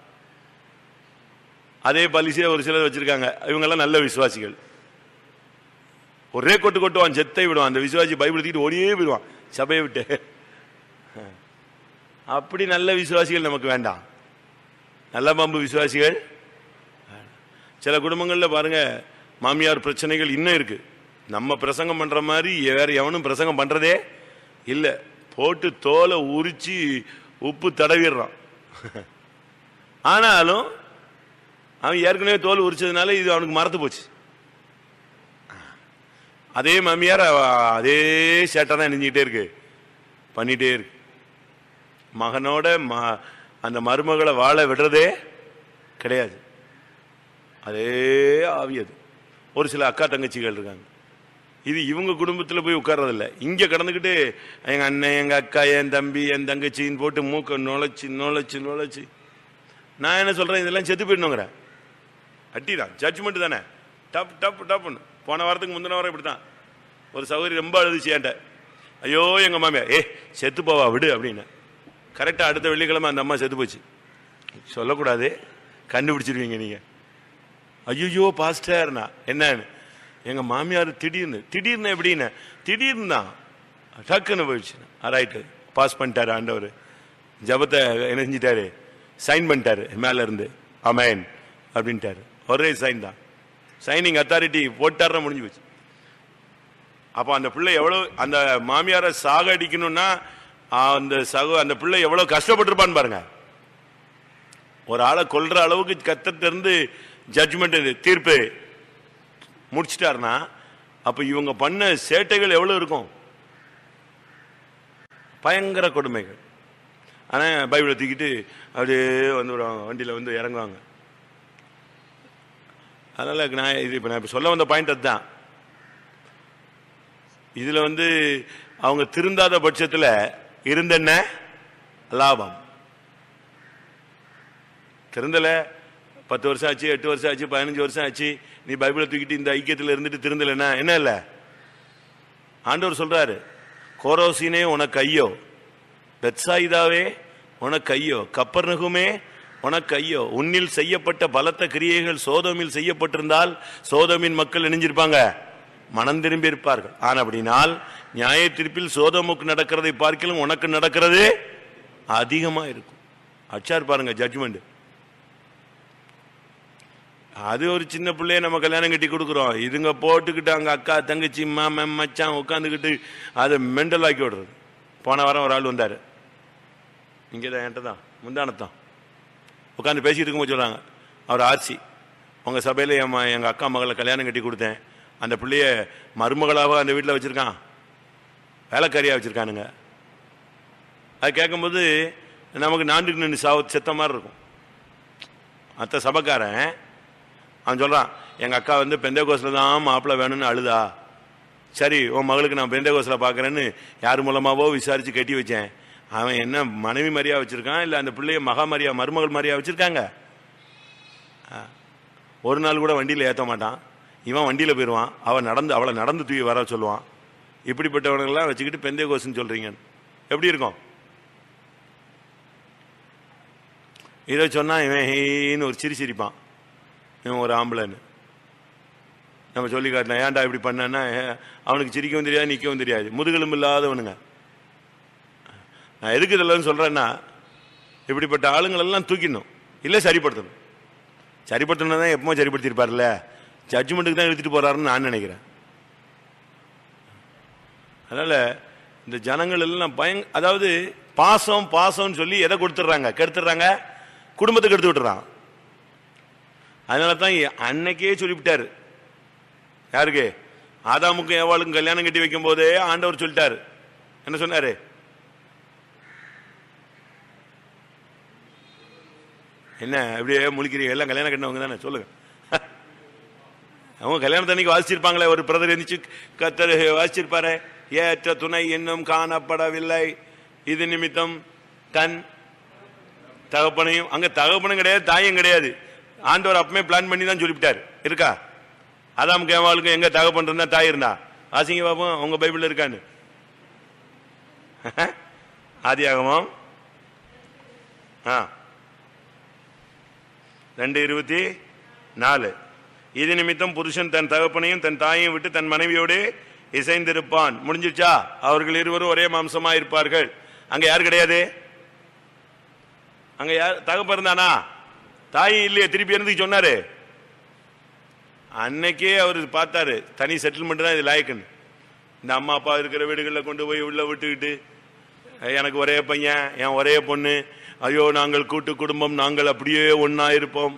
அதே பாலிசியை ஒரு சிலர் வச்சிருக்காங்க. இவங்கெல்லாம் நல்ல விசுவாசிகள். ஒரே கொட்டு கொட்டுவான், செத்தை விடுவான். அந்த விசுவாசி பைபிள் தூக்கிட்டு ஓடியே போயிடுவான் சபையை விட்டு. அப்படி நல்ல விசுவாசிகள் நமக்கு வேண்டாம். நல்ல பாம்பு விசுவாசிகள். சில குடும்பங்களில் பாருங்க மாமியார் பிரச்சனைகள் இன்னும் இருக்கு. நம்ம பிரசங்கம் பண்ற மாதிரி வேற எவனும் பிரசங்கம் பண்றதே இல்லை. போட்டு தோலை உரிச்சு உப்பு தடவிடுறான். ஆனாலும் அவன் ஏற்கனவே தோல் உரிச்சதுனால இது அவனுக்கு மறந்து போச்சு. அதே மாமியார் அதே சேட்டை தான் நெஞ்சிக்கிட்டே இருக்கு, பண்ணிட்டே இருக்கு. மகனோட அந்த மருமகளை வாழ விடுறதே கிடையாது. அதே ஆவியது. ஒரு சில அக்கா தங்கச்சிகள் இருக்காங்க, இது இவங்க குடும்பத்தில் போய் உட்கார்றதில்ல. இங்கே கடந்துக்கிட்டு எங்கள் அண்ணன், எங்கள் அக்கா, என் தம்பி, என் தங்கச்சின்னு போட்டு மூக்க நுழைச்சி நுழைச்சி நுழைச்சி. நான் என்ன சொல்கிறேன், இதெல்லாம் செத்து போயிடணுங்கிறேன். அட்டி தான், ஜட்ஜ்மெண்ட் தானே, டப் டப் டப்புன்னு. போன வாரத்துக்கு முந்தின வாரம் இப்படி தான் ஒரு சௌகரி ரொம்ப அழுதுச்சு என்கிட்ட. ஐயோ எங்கள் மாமியா செத்து போவா விடு அப்படின்னு. கரெக்டாக அடுத்த வெள்ளிக்கிழமை அந்த அம்மா செத்து போச்சு. சொல்லக்கூடாது, கண்டுபிடிச்சிருவீங்க நீங்கள். ஐயோ பாஸ்டர்னா என்னன்னு, எங்கள் மாமியார் திடீர்னு எப்படின்னு, திடீர்னு தான் டக்குன்னு போயிடுச்சு. ரைட்டு, பாஸ் பண்ணிட்டாரு ஆண்டவர், ஜபத்தை இணைஞ்சிட்டாரு, சைன் பண்ணிட்டாரு மேல இருந்து, அமேன் அப்படின்ட்டாரு. ஒரே சைன் தான், சைனிங் அத்தாரிட்டி போட்டாரு, முடிஞ்சு போச்சு. அப்போ அந்த பிள்ளை எவ்வளவு, அந்த மாமியாரை சாக அடிக்கணும்னா அந்த பிள்ளை எவ்வளவு கஷ்டப்பட்டிருப்பான்னு பாருங்க. ஒரு ஆளை கொல்ற அளவுக்கு கர்த்தர்ட்ட இருந்து ஜட்ஜ்மெண்ட், தீர்ப்பு முடிச்சிட்டாருன்னா அப்ப இவங்க பண்ண சேட்டைகள் எவ்வளவு இருக்கும், பயங்கர கொடுமைகள். ஆனா பைபிளை தூக்கிட்டு அப்படியே வந்து வண்டியில வந்து இறங்குவாங்க. அதனால நான் இது இப்ப நான் சொல்ல வந்த பாயிண்ட் அதுதான். இதுல வந்து அவங்க திருந்தாத பட்சத்துல இருந்தென்ன லாபம்? திருந்தல, 10 வருஷம் ஆச்சு, 8 வருஷம் ஆச்சு, 15 வருஷம் ஆச்சு, நீ பைபிளை தூக்கிட்டு இந்த ஐக்கியத்தில் இருந்துட்டு திருந்தலைன்னா என்ன? இல்லை, ஆண்டவர் சொல்றாரு, கோரோசினே உனக்கு ஐயோ, பெத்சாயிதாவே உனக்கு ஐயோ, கப்பர்நகுமே உனக்கு ஐயோ. உன்னில் செய்யப்பட்ட பலத்த கிரியைகள் சோதோமில் செய்யப்பட்டிருந்தால் சோதோமின் மக்கள் இணைஞ்சிருப்பாங்க, மனம் திரும்பி இருப்பார்கள். ஆனா அப்படினால் நியாய தீர்ப்பில் சோதோமுக்கு நடக்கிறதை பார்க்கலும் உனக்கு நடக்கிறது அதிகமா இருக்கும். அச்சார் பாருங்க ஜட்ஜ்மெண்ட். அது ஒரு சின்ன பிள்ளைய நம்ம கல்யாணம் கட்டி கொடுக்குறோம், இதுங்க போட்டுக்கிட்டு அங்க அக்கா தங்கச்சி மாமன் மச்சான் உட்காந்துக்கிட்டு அதை மெண்டல் ஆக்கி விடுறது. போன வாரம் ஒரு ஆள் வந்தாரு, இங்கேதான் என்கிட்ட தான் முந்தானத்தான் உட்காந்து பேசிட்டு இருக்கும்போது சொல்றாங்க, அவர் ஆர்சி, உங்க சபையில எங்க அக்கா மகளை கல்யாணம் கட்டி கொடுத்தேன், அந்த பிள்ளைய மருமகளாக அந்த வீட்டில் வச்சிருக்கான், வேலைக்காரியா வச்சிருக்கானுங்க. அது கேட்கும்போது நமக்கு நாண்டுக்கு நின்று செத்த மாதிரி இருக்கும். அத்த சபைக்காரன் அவன் சொல்றான், எங்க அக்கா வந்து பெந்தேகோஸ்ல தான் மாப்பிள்ளை வேணும்னு அழுதா, சரி உன் மகளுக்கு நான் பெந்தேகோஸ்ல பாக்குறேன்னு யார் மூலமாவோ விசாரிச்சு கட்டி வச்சேன். அவன் என்ன மனைவி மாதிரியா வச்சிருக்கான், இல்ல அந்த பிள்ளைய மகா மாதிரியா மருமகள் மாதிரியா வச்சிருக்காங்க. ஒரு நாள் கூட வண்டியில ஏற்ற மாட்டான், இவன் வண்டியில போயிடுவான், அவளை நடந்து தூக்கி வர சொல்லுவான். இப்படிப்பட்டவனெல்லாம் வச்சுக்கிட்டு பெந்தேகோஸ்ன்னு சொல்றீங்க, எப்படி இருக்கும்? இதை சொன்னா இவன் ஒரு சிரிப்பான், இவன் ஒரு ஆம்பளைன்னு நம்ம சொல்லி காட்டினா, ஏன்டா இப்படி பண்ணா, அவனுக்கு சிரிக்கவும் தெரியாது நிற்கவும் தெரியாது, முதுகெலும்பு இல்லாதவனுங்க. நான் எதுக்கு இதெல்லாம் சொல்றேன்னா, இப்படிப்பட்ட ஆளுங்களெல்லாம் தூக்கிடணும், இல்லை சரிப்படுத்தணும். சரிப்படுத்தணும் தான் எப்பவும் சரிப்படுத்திருப்பார்ல, ஜட்ஜ்மெண்ட்டுக்கு தான் எடுத்துட்டு போறாருன்னு நான் நினைக்கிறேன். அதனால இந்த ஜனங்கள் எல்லாம் அதாவது பாசம்னு சொல்லி எதை கொடுத்துட்றாங்க, கெடுத்துடுறாங்க, குடும்பத்துக்கு எடுத்து விட்டுறான். அதனால தான் அன்னைக்கே சொல்லிவிட்டாரு, யாருக்கு? ஆதாமுக்கும் ஏவாளுக்கும் கல்யாணம் கட்டி வைக்கும் போதே ஆண்டவர் சொல்லிட்டாரு. என்ன சொன்னாரு? என்ன அப்படியே முழிக்கிறீங்க, எல்லாம் கல்யாணம் கட்டினவங்க தானே, சொல்லுங்க. அவங்க கல்யாணத்து அன்னைக்கு வாசிச்சிருப்பாங்களே, ஒரு பிரதர் எந்திரிச்சு கத்தர் வாசிச்சிருப்பாரு, ஏற்ற துணை இன்னும் காணப்படவில்லை, இது நிமித்தம் தன் தகப்பனையும். அங்க தகப்பனும் கிடையாது, தாயும் கிடையாது, ஆண்டவர் அப்பமே பிளான் பண்ணி தான் சொல்லிவிட்டார். இருக்கா? அதாம் கேவாளுக்கு எங்க தகப்பன் இருந்தா தாய் இருந்தா? வாசிங்க பாப்போம், உங்க பைபிள் இருக்கான்னு. ஆதியாகமம் 2:24. இது நிமித்தம் புருஷன் தன் தகப்பனையும் தன் தாயையும் விட்டு தன் மனைவியோடு இசைந்திருப்பான். முடிஞ்சிருச்சா? அவர்கள் இருவரும் ஒரே மாம்சமா இருப்பார்கள். அங்க யாரு கிடையாது? அங்க யார் தகப்பன் இருந்தானா? தாயும் இல்லையே, திருப்பி இருந்து சொன்னாரு. அன்னைக்கே அவர் பார்த்தாரு, தனி செட்டில்மெண்ட் தான் இது லாய்க்குன்னு. இந்த அம்மா அப்பா இருக்கிற வீடுகளில் கொண்டு போய் உள்ள விட்டுக்கிட்டு, எனக்கு ஒரே பையன், என் ஒரே பொண்ணு, ஐயோ நாங்கள் கூட்டு குடும்பம், நாங்கள் அப்படியே ஒன்னா இருப்போம்,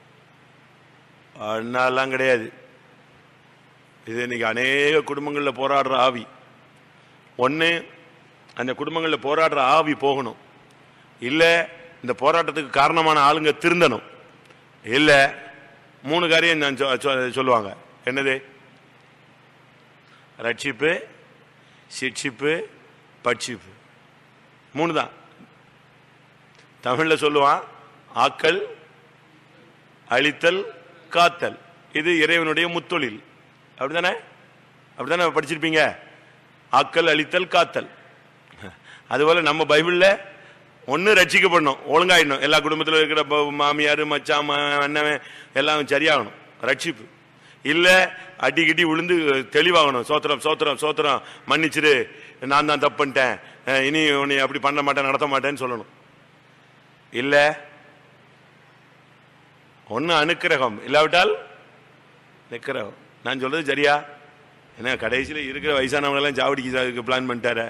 அண்ணாலாம் கிடையாது. இது இன்னைக்கு அநேக குடும்பங்களில் போராடுற ஆவி. ஒன்று, அந்த குடும்பங்களில் போராடுற ஆவி போகணும், இல்லை இந்த போராட்டத்துக்கு காரணமான ஆளுங்க திருந்தணும். இல்லை 3 காரியம் நான் சொல்லுவாங்க. என்னது? ரட்சிப்பு, சிட்சிப்பு, பட்சிப்பு, 3 தான். தமிழ்ல சொல்லுவான் ஆக்கல், அழித்தல், காத்தல். இது இறைவனுடைய முத்தொழில். அப்படித்தானே? அப்படித்தானே படிச்சிருப்பீங்க. ஆக்கல், அழித்தல், காத்தல். அதுபோல நம்ம பைபிள்ல ஒன்னு ரட்சிக்கப்படணும், ஒழுங்காயிடணும். எல்லா குடும்பத்தில் இருக்கிற மாமியார், மச்சான், அண்ணன் எல்லாம் சரியாகணும், ரட்சிப்பு. இல்ல அடிக்கடி விழுந்து தெளிவாகணும். சோத்திரம் சோத்திரம் சோத்திரம், மன்னிச்சிரு, நான் தான் தப்பு பண்ணிட்டேன், இனி உன்னை அப்படி பண்ண மாட்டேன், நடத்த மாட்டேன்னு சொல்லணும். இல்ல ஒன்னு அனுக்கிரகம், இல்லாவிட்டால் நிக்கிரகம். நான் சொல்றது சரியா? ஏன்னா கடைசியில் இருக்கிற வயசானவங்க எல்லாம் சாவடிக்கு பிளான் பண்ணிட்டார.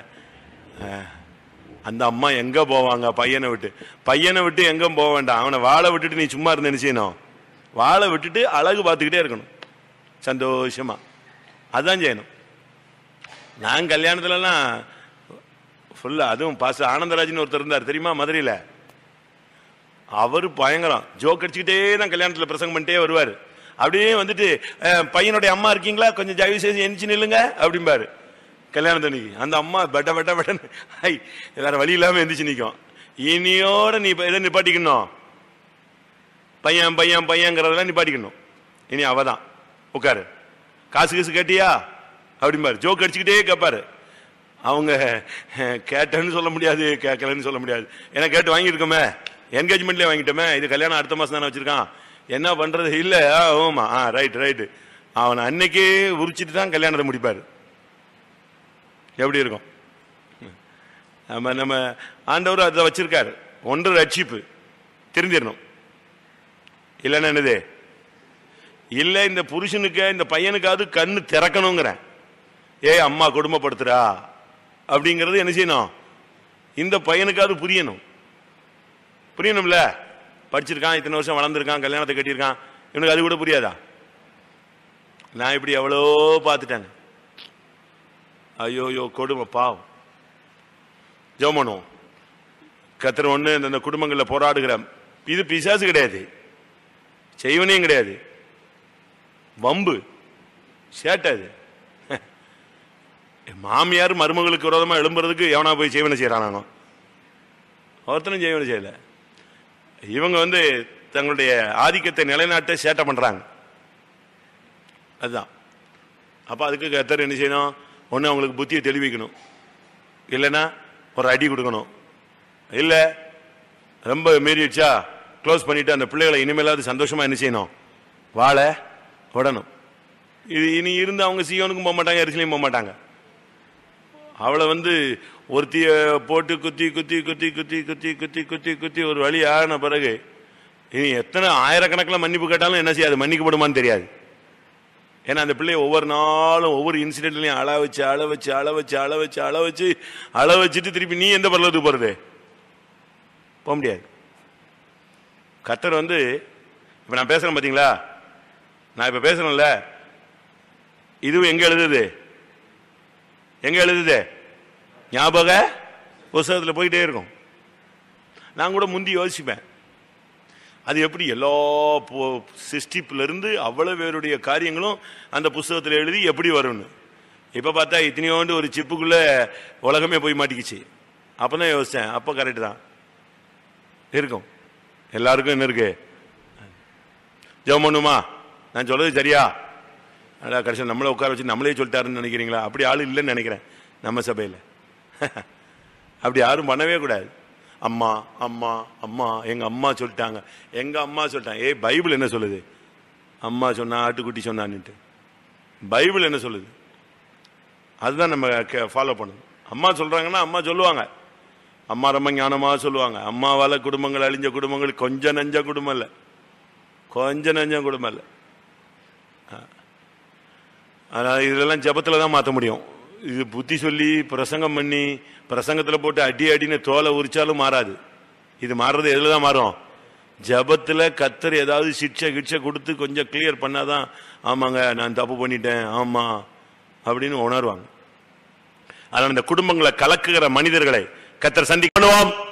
அந்த அம்மா எங்க போவாங்க? பையனை விட்டு எங்க போக வேண்டாம். அவனை வாழை விட்டுட்டு நீ சும்மா இருந்து என்ன செய்யணும்? வாழை விட்டுட்டு அழகு பார்த்துக்கிட்டே இருக்கணும், சந்தோஷமா. அதுதான் செய்யணும். நான் கல்யாணத்துலலாம் ஃபுல்லா, அதுவும் பாஸ் ஆனந்தராஜன் ஒருத்தர் இருந்தார் தெரியுமா, மதுரையில். அவரு பயங்கரம் ஜோக் அடிச்சுக்கிட்டே தான் கல்யாணத்தில் பிரசங்கம் பண்ணிட்டே வருவார். அப்படியே வந்துட்டு, பையனுடைய அம்மா இருக்கீங்களா, கொஞ்சம் தயவு செய்து எந்திச்சு நில்லுங்க அப்படிம்பாரு கல்யாணத்தன்னைக்கு. அந்த அம்மா பெட்ட பெட்ட பெட்டன்னு வேற வழி இல்லாம எந்திரிச்சு நிற்கும். இனியோட நீ எதை நிப்பாட்டிக்கணும்? பையன் பையன் பையங்கிறதெல்லாம் நிப்பாட்டிக்கணும். இனி அவதான் உட்காரு, காசு காசு கேட்டியா அப்படிம்பாரு. ஜோக் அடிச்சுக்கிட்டே கேட்பாரு. அவங்க கேட்டேன்னு சொல்ல முடியாது, கேட்கலன்னு சொல்ல முடியாது. ஏன்னா கேட்டு வாங்கியிருக்கோமே, என்கேஜ்மெண்ட்லேயே வாங்கிட்டோமே, இது கல்யாணம் அடுத்த மாதம் தானே வச்சிருக்கான், என்ன பண்றது? இல்ல ஆமா ரைட்டு. அவனை அன்னைக்கே உரிச்சிட்டு தான் கல்யாணத்தை முடிப்பாரு. எப்படி இருக்கும்? நம்ம ஆண்டவர் அதை வச்சிருக்காரு. ஒன்று ரட்சிப்பு, தெரிஞ்சிடணும். இல்லைன்னா என்னது? இல்ல இந்த புருஷனுக்கு இந்த பையனுக்காவது கண்ணு திறக்கணுங்கிறேன். அம்மா கொடுமைப்படுத்துறா அப்படிங்கிறது என்ன செய்யணும்? இந்த பையனுக்காவது புரியணும்ல. படிச்சிருக்கான், இத்தனை வருஷம் வளர்ந்துருக்கான், கல்யாணத்தை கட்டியிருக்கான், இவனுக்கு அது கூட புரியாதா? நான் இப்படி எவ்வளோ பார்த்துட்டேங்க. ஐயோ கொடுமை, பாவம். ஜெபம் பண்ணுவோம். கர்த்தர் ஒண்ணு இந்த குடும்பங்களில் போராடுகிற, இது பிசாசு கிடையாது, செய்வனையும் கிடையாது, வம்பு சேட்டை. அது மாமியார் மருமகளுக்கு விரோதமா எழும்புறதுக்கு எவனா போய் செய்வனை செய்யறானோ? ஒருத்தனும் செய்வனை செய்யல. இவங்க தங்களுடைய ஆதிக்கத்தை நிலைநாட்ட சேட்டை பண்றாங்க. அதுதான். அப்ப அதுக்கு கர்த்தர் என்ன செய்யணும்? ஒண்ணு அவங்களுக்கு புத்தியை தெளிவிக்கணும், இல்லைன்னா ஒரு அடி கொடுக்கணும். இல்ல ரொம்ப மீறிடுச்சா க்ளோஸ் பண்ணிட்டு அந்த பிள்ளைகளை இனிமேலாவது சந்தோஷமா என்ன செய்யணும்? வாழ விடணும். இது இனி இருந்து அவங்க சீயோனுக்கும் போக மாட்டாங்க, எரிசலையும் போக மாட்டாங்க. அவளை ஒருத்திய போட்டு குத்தி குத்தி குத்தி குத்தி குத்தி குத்தி குத்தி குத்தி ஒரு வழி ஆன பிறகு இனி எத்தனை ஆயிரக்கணக்கில் மன்னிப்பு கேட்டாலும் என்ன செய்யாது? மன்னிக்கப்படுமான்னு தெரியாது. ஏன்னா அந்த பிள்ளைய ஒவ்வொரு நாளும் ஒவ்வொரு இன்சிடென்ட்லையும் அள வச்சுட்டு திருப்பி நீ எந்த பரலத்துக்கு போறது? போக முடியாது. கர்த்தர் இப்ப நான் பேசுறேன் பாத்தீங்களா, நான் இப்ப பேசுறேன்ல, இதுவும் எங்க எழுதுது? ஞாபக புஸ்தகத்தில் போயிட்டே இருக்கும். நான் கூட முந்தி யோசிப்பேன், அது எப்படி எல்லா சிஸ்டிப்ல இருந்து அவ்வளவு பேருடைய காரியங்களும் அந்த புஸ்தகத்தில் எழுதி எப்படி வரும்னு. இப்ப பார்த்தா இத்தனையோண்டு ஒரு சிப்புக்குள்ள உலகமே போய் மாட்டிக்கிச்சு. அப்பதான் யோசிச்சேன், அப்ப கரெக்ட் தான் இருக்கும். எல்லாருக்கும் என்ன இருக்கு? ஜெபம் பண்ணுமா? நான் சொல்றது சரியா? கடைசியில் நம்மளை உட்கார வச்சு நம்மளே சொல்லிட்டாருன்னு நினைக்கிறீங்களா? அப்படி ஆளு இல்லைன்னு நினைக்கிறேன் நம்ம சபையில். அப்படி யாரும் பண்ணவே கூடாது. அம்மா அம்மா அம்மா, எங்க அம்மா சொல்லிட்டாங்க, எங்க அம்மா சொல்லிட்டாங்க. பைபிள் என்ன சொல்லுது? அம்மா சொன்னா, ஆட்டுக்குட்டி சொன்னான்னுட்டு பைபிள் என்ன சொல்லுது? அதுதான் நம்ம ஃபாலோ பண்ணணும். அம்மா சொல்றாங்கன்னா அம்மா சொல்லுவாங்க. அம்மா ரொம்ப ஞானமா சொல்லுவாங்க. அம்மாவால குடும்பங்கள் அழிஞ்ச குடும்பங்கள் கொஞ்சம் நெஞ்ச குடும்பம் இல்லை, கொஞ்சம் நெஞ்சம் குடும்பம் இல்லை. அதனால இதெல்லாம் ஜபத்துல தான் மாற்ற முடியும். இது புத்தி சொல்லி பிரசங்கம் பண்ணி பிரசங்கத்தில் போட்டு அடின்னு தோலை உரிச்சாலும் மாறாது. இது மாறுறது எதுல தான் மாறும்? ஜபத்துல. கர்த்தர் ஏதாவது சிக்ஷை கொடுத்து கொஞ்சம் கிளியர் பண்ணாதான் ஆமாங்க நான் தப்பு பண்ணிட்டேன் ஆமா அப்படின்னு உணர்வாங்க. அதனால இந்த குடும்பங்களை கலக்குகிற மனிதர்களை கர்த்தர் சந்திக்கணும்.